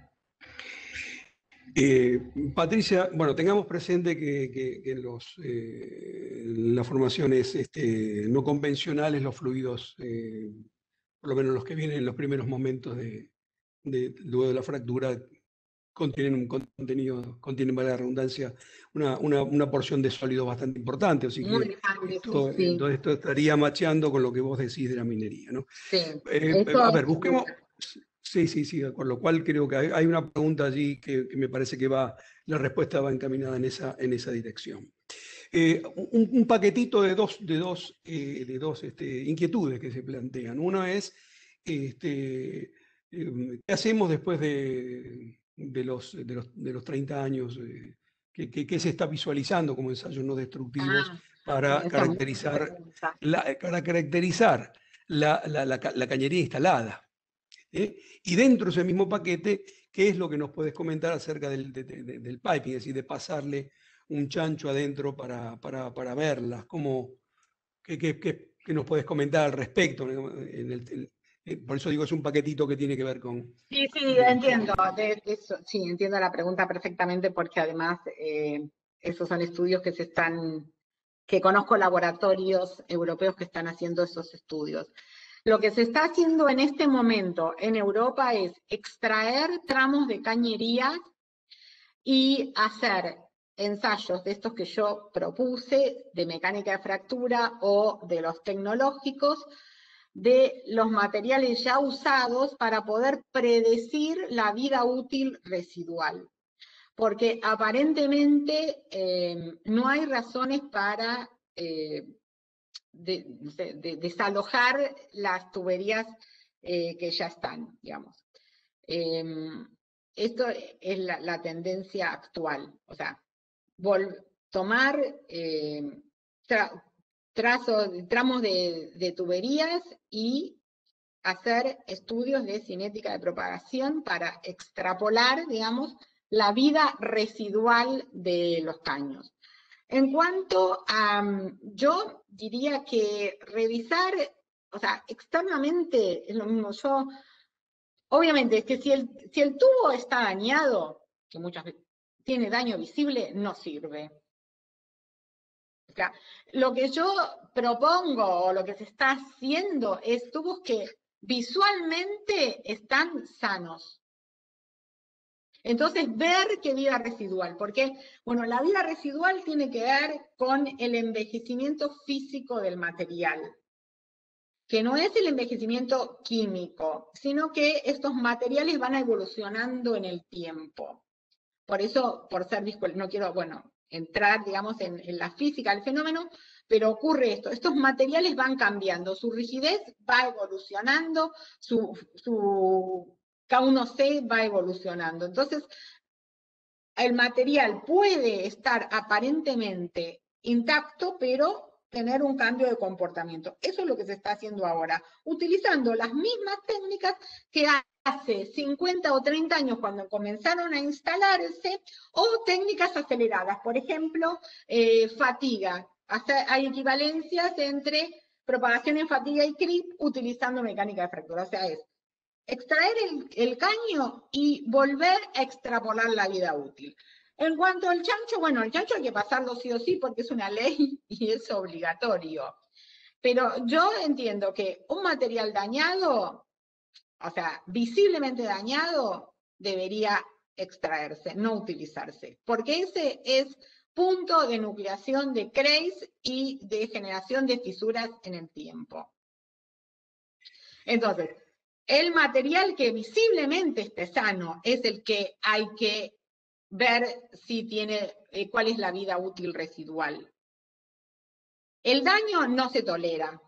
Patricia, bueno, tengamos presente que en las formaciones no convencionales, los fluidos, por lo menos los que vienen en los primeros momentos luego de la fractura, contienen vale la redundancia, una porción de sólido bastante importante. Así muy que grande, sí. entonces esto estaría macheando con lo que vos decís de la minería, ¿no? Sí. A ver, busquemos. Sí, con lo cual creo que hay una pregunta allí que me parece que la respuesta va encaminada en esa dirección. Un paquetito de dos inquietudes que se plantean. Uno es ¿qué hacemos después de los 30 años? ¿Qué se está visualizando como ensayos no destructivos para Esa es muy buena pregunta. la cañería instalada? Y dentro de ese mismo paquete, ¿qué es lo que nos puedes comentar acerca del piping? Es decir, de pasarle un chancho adentro para verlas. ¿Qué nos puedes comentar al respecto? Por eso digo, es un paquetito que tiene que ver con... Sí, entiendo. Sí, entiendo la pregunta perfectamente, porque además esos son estudios que conozco laboratorios europeos que están haciendo esos estudios. Lo que se está haciendo en este momento en Europa es extraer tramos de cañerías y hacer ensayos de estos que yo propuse, de mecánica de fractura o de los tecnológicos, de los materiales ya usados para poder predecir la vida útil residual. Porque aparentemente no hay razones para desalojar las tuberías que ya están, digamos. Esto es la tendencia actual, o sea, tomar tramos de tuberías y hacer estudios de cinética de propagación para extrapolar, digamos, la vida residual de los caños. En cuanto a, yo diría que revisar, o sea, externamente es lo mismo. Obviamente, es que si el tubo está dañado, que muchas veces tiene daño visible, no sirve. O sea, lo que yo propongo o lo que se está haciendo es tubos que visualmente están sanos. Entonces, ver qué vida residual, porque, bueno, la vida residual tiene que ver con el envejecimiento físico del material, que no es el envejecimiento químico, sino que estos materiales van evolucionando en el tiempo. Por eso, por ser no quiero, bueno, entrar, digamos, en la física del fenómeno, pero ocurre esto, estos materiales van cambiando, su rigidez va evolucionando, su K1C va evolucionando. Entonces, el material puede estar aparentemente intacto, pero tener un cambio de comportamiento. Eso es lo que se está haciendo ahora, utilizando las mismas técnicas que hace 50 o 30 años cuando comenzaron a instalarse, o técnicas aceleradas, por ejemplo, fatiga. Hay equivalencias entre propagación en fatiga y creep utilizando mecánica de fractura, o sea, es extraer el caño y volver a extrapolar la vida útil. En cuanto al chancho, bueno, el chancho hay que pasarlo sí o sí porque es una ley y es obligatorio. Pero yo entiendo que un material dañado, o sea, visiblemente dañado, debería extraerse, no utilizarse, porque ese es punto de nucleación de Kreiz y de generación de fisuras en el tiempo. Entonces, el material que visiblemente esté sano es el que hay que ver si tiene, cuál es la vida útil residual. El daño no se tolera.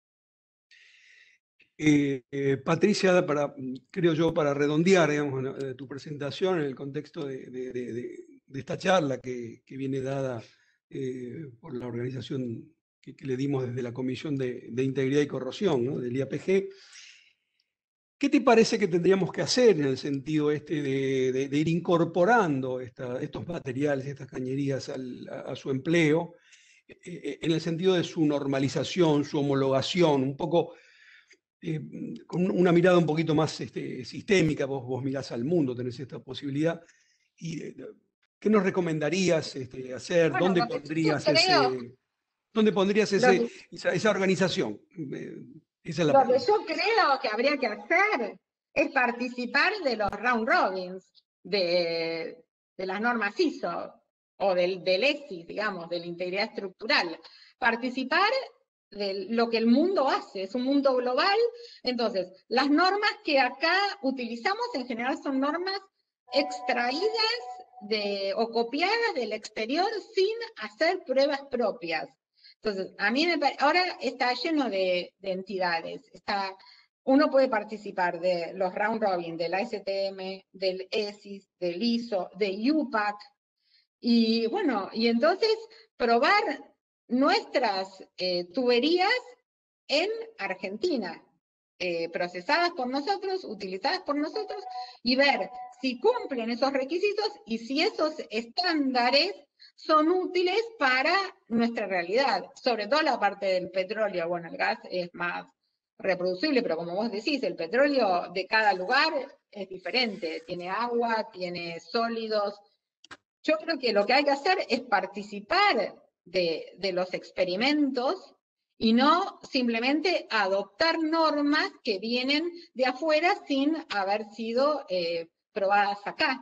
Patricia, creo yo, para redondear, digamos, tu presentación en el contexto de esta charla que viene dada por la organización que le dimos desde la Comisión de Integridad y Corrosión, ¿no?, del IAPG, ¿qué te parece que tendríamos que hacer en el sentido de ir incorporando estos materiales, estas cañerías a su empleo, en el sentido de su normalización, su homologación, un poco con una mirada un poquito más sistémica? Vos mirás al mundo, tenés esta posibilidad. ¿Qué nos recomendarías hacer? Bueno, ¿Dónde pondrías esa organización? Esa es la pregunta. Lo que yo creo que habría que hacer es participar de los round robins, de las normas ISO, o del ESIS, digamos, de la integridad estructural. Participar de lo que el mundo hace, es un mundo global. Entonces, las normas que acá utilizamos en general son normas extraídas o copiadas del exterior sin hacer pruebas propias. Entonces, a mí me parece, ahora está lleno de entidades, está uno puede participar de los round robin, del ASTM, del ESIS, del ISO, de UPAC, y bueno, y entonces probar nuestras tuberías en Argentina, procesadas por nosotros, utilizadas por nosotros, y ver si cumplen esos requisitos y si esos estándares son útiles para nuestra realidad, sobre todo la parte del petróleo. Bueno, el gas es más reproducible, pero como vos decís, el petróleo de cada lugar es diferente, tiene agua, tiene sólidos. Yo creo que lo que hay que hacer es participar de los experimentos y no simplemente adoptar normas que vienen de afuera sin haber sido probadas acá.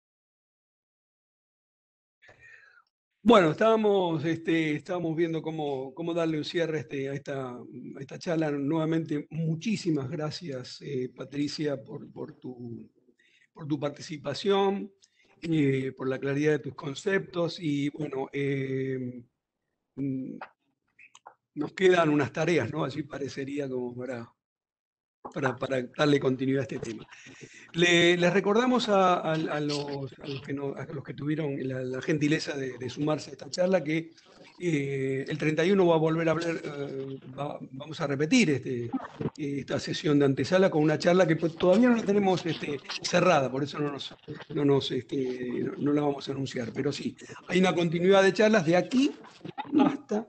Bueno, estábamos viendo cómo darle un cierre a esta charla. Nuevamente, muchísimas gracias, Patricia, por tu participación, por la claridad de tus conceptos. Y bueno, nos quedan unas tareas, ¿no? Así parecería como para darle continuidad a este tema. Les recordamos a los que tuvieron la gentileza de sumarse a esta charla que el 31 va a volver a hablar, vamos a repetir esta sesión de antesala con una charla que todavía no la tenemos cerrada, por eso no la vamos a anunciar, pero sí, hay una continuidad de charlas de aquí hasta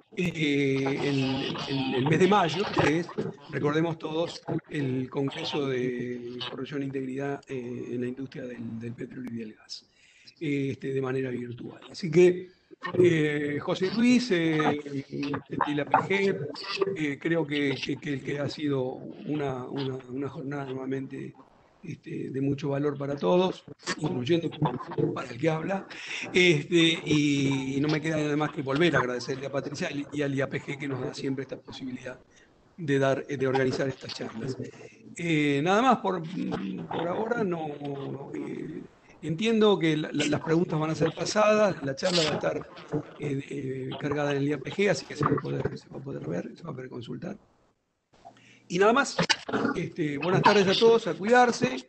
el mes de mayo, que es, recordemos todos, el Congreso de Corrupción e Integridad en la industria del petróleo y del gas, de manera virtual. Así que, José Luis, de la PG, creo que ha sido una jornada nuevamente de mucho valor para todos, incluyendo para el que habla. Y no me queda nada más que volver a agradecerle a Patricia y al IAPG que nos da siempre esta posibilidad de organizar estas charlas. Nada más por ahora, no. Entiendo que las preguntas van a ser pasadas, la charla va a estar cargada en el IAPG, así que se va a poder ver, se va a poder consultar. Y nada más, buenas tardes a todos, a cuidarse,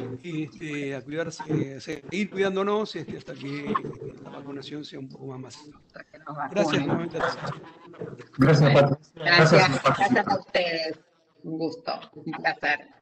a seguir cuidándonos hasta que la vacunación sea un poco más masiva. Gracias nuevamente a todos. Gracias, Patricia. Gracias a ustedes. Un gusto, un placer.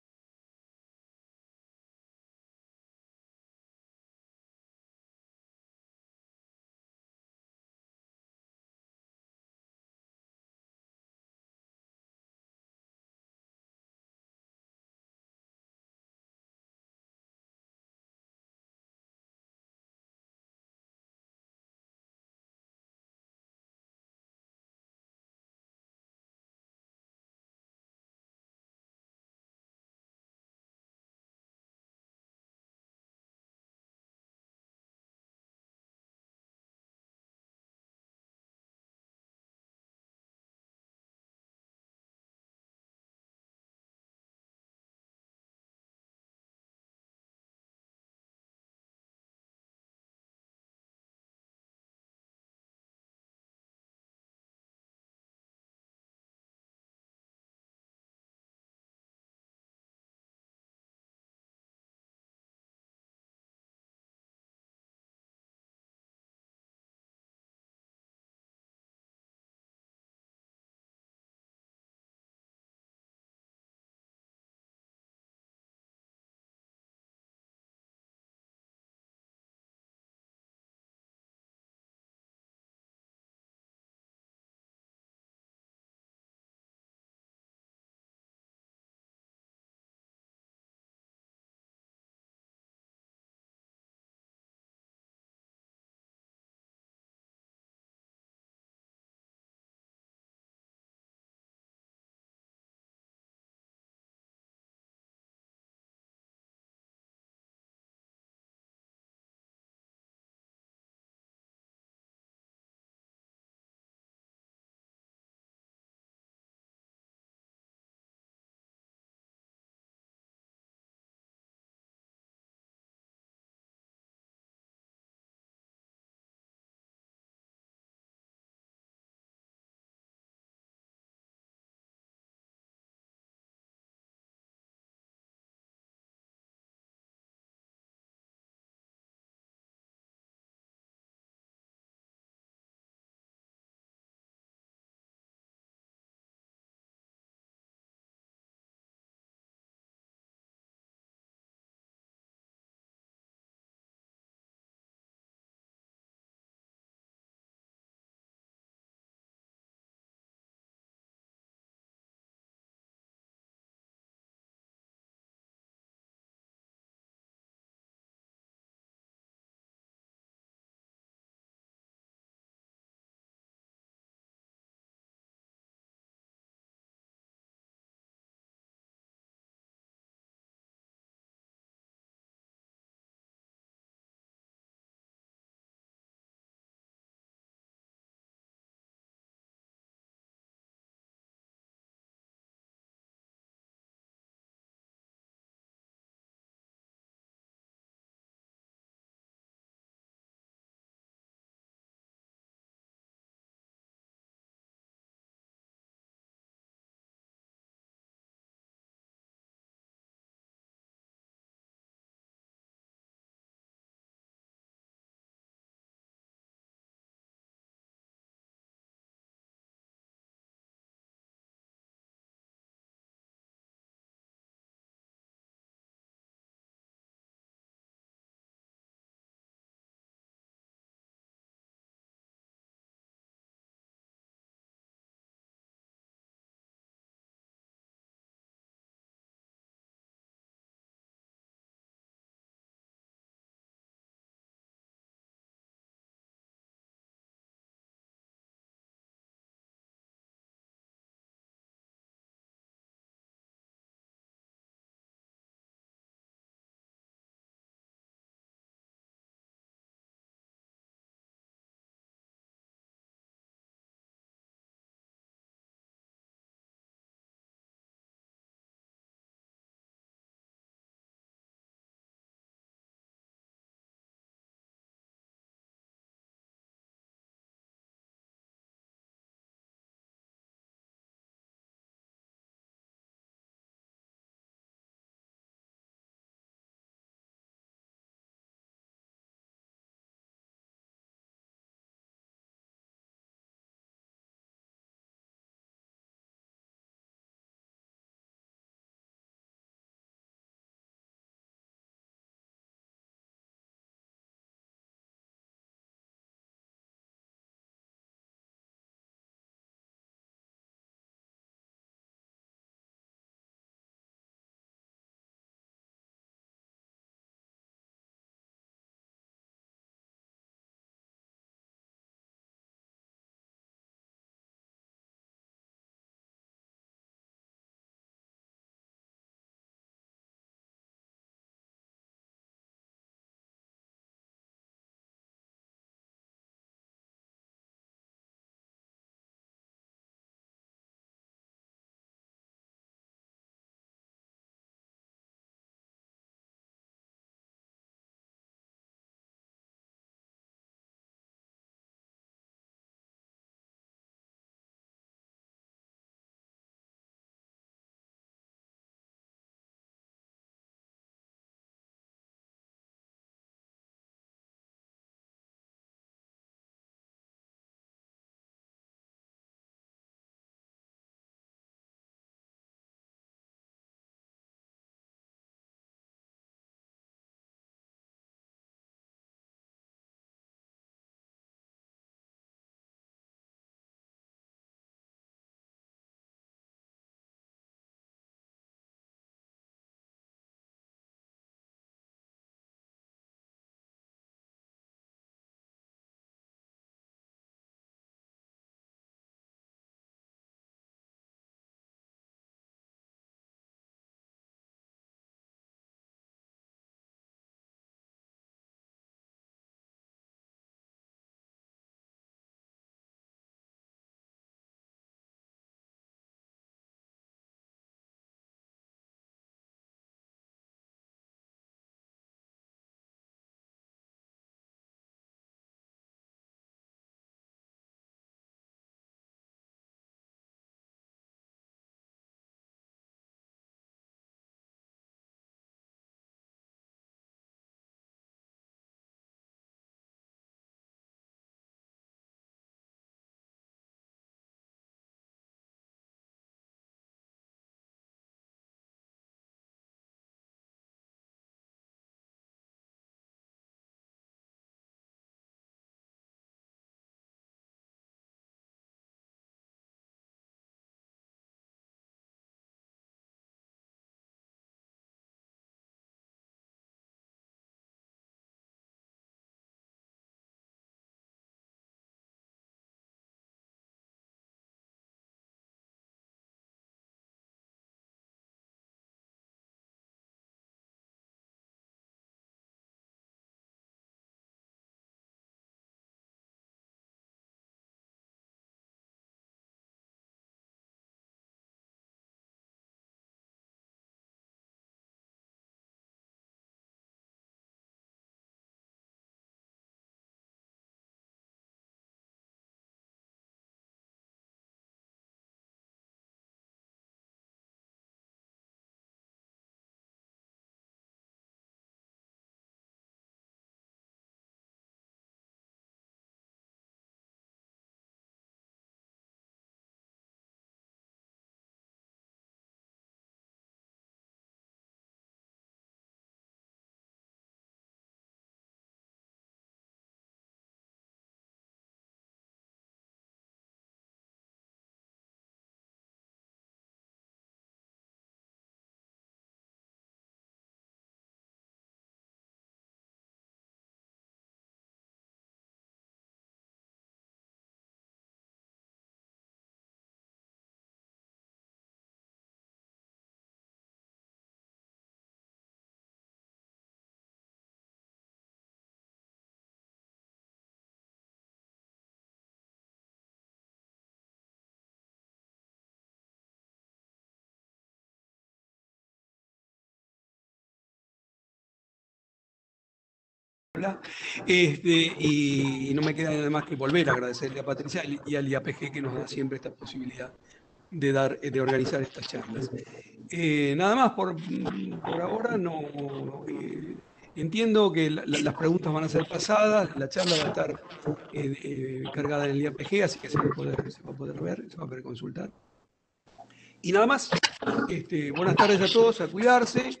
Y no me queda nada más que volver a agradecerle a Patricia y al IAPG que nos da siempre esta posibilidad de organizar estas charlas. Nada más por ahora. Entiendo que las preguntas van a ser pasadas, la charla va a estar cargada en el IAPG, así que se va a poder ver, se va a poder consultar. Y nada más. Buenas tardes a todos, a cuidarse,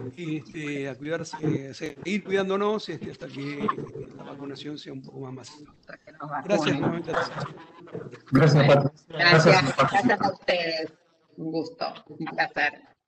a seguir cuidándonos hasta que la vacunación sea un poco más masiva. Gracias nuevamente. Gracias, Patricia. Gracias a ustedes. Un gusto, un placer.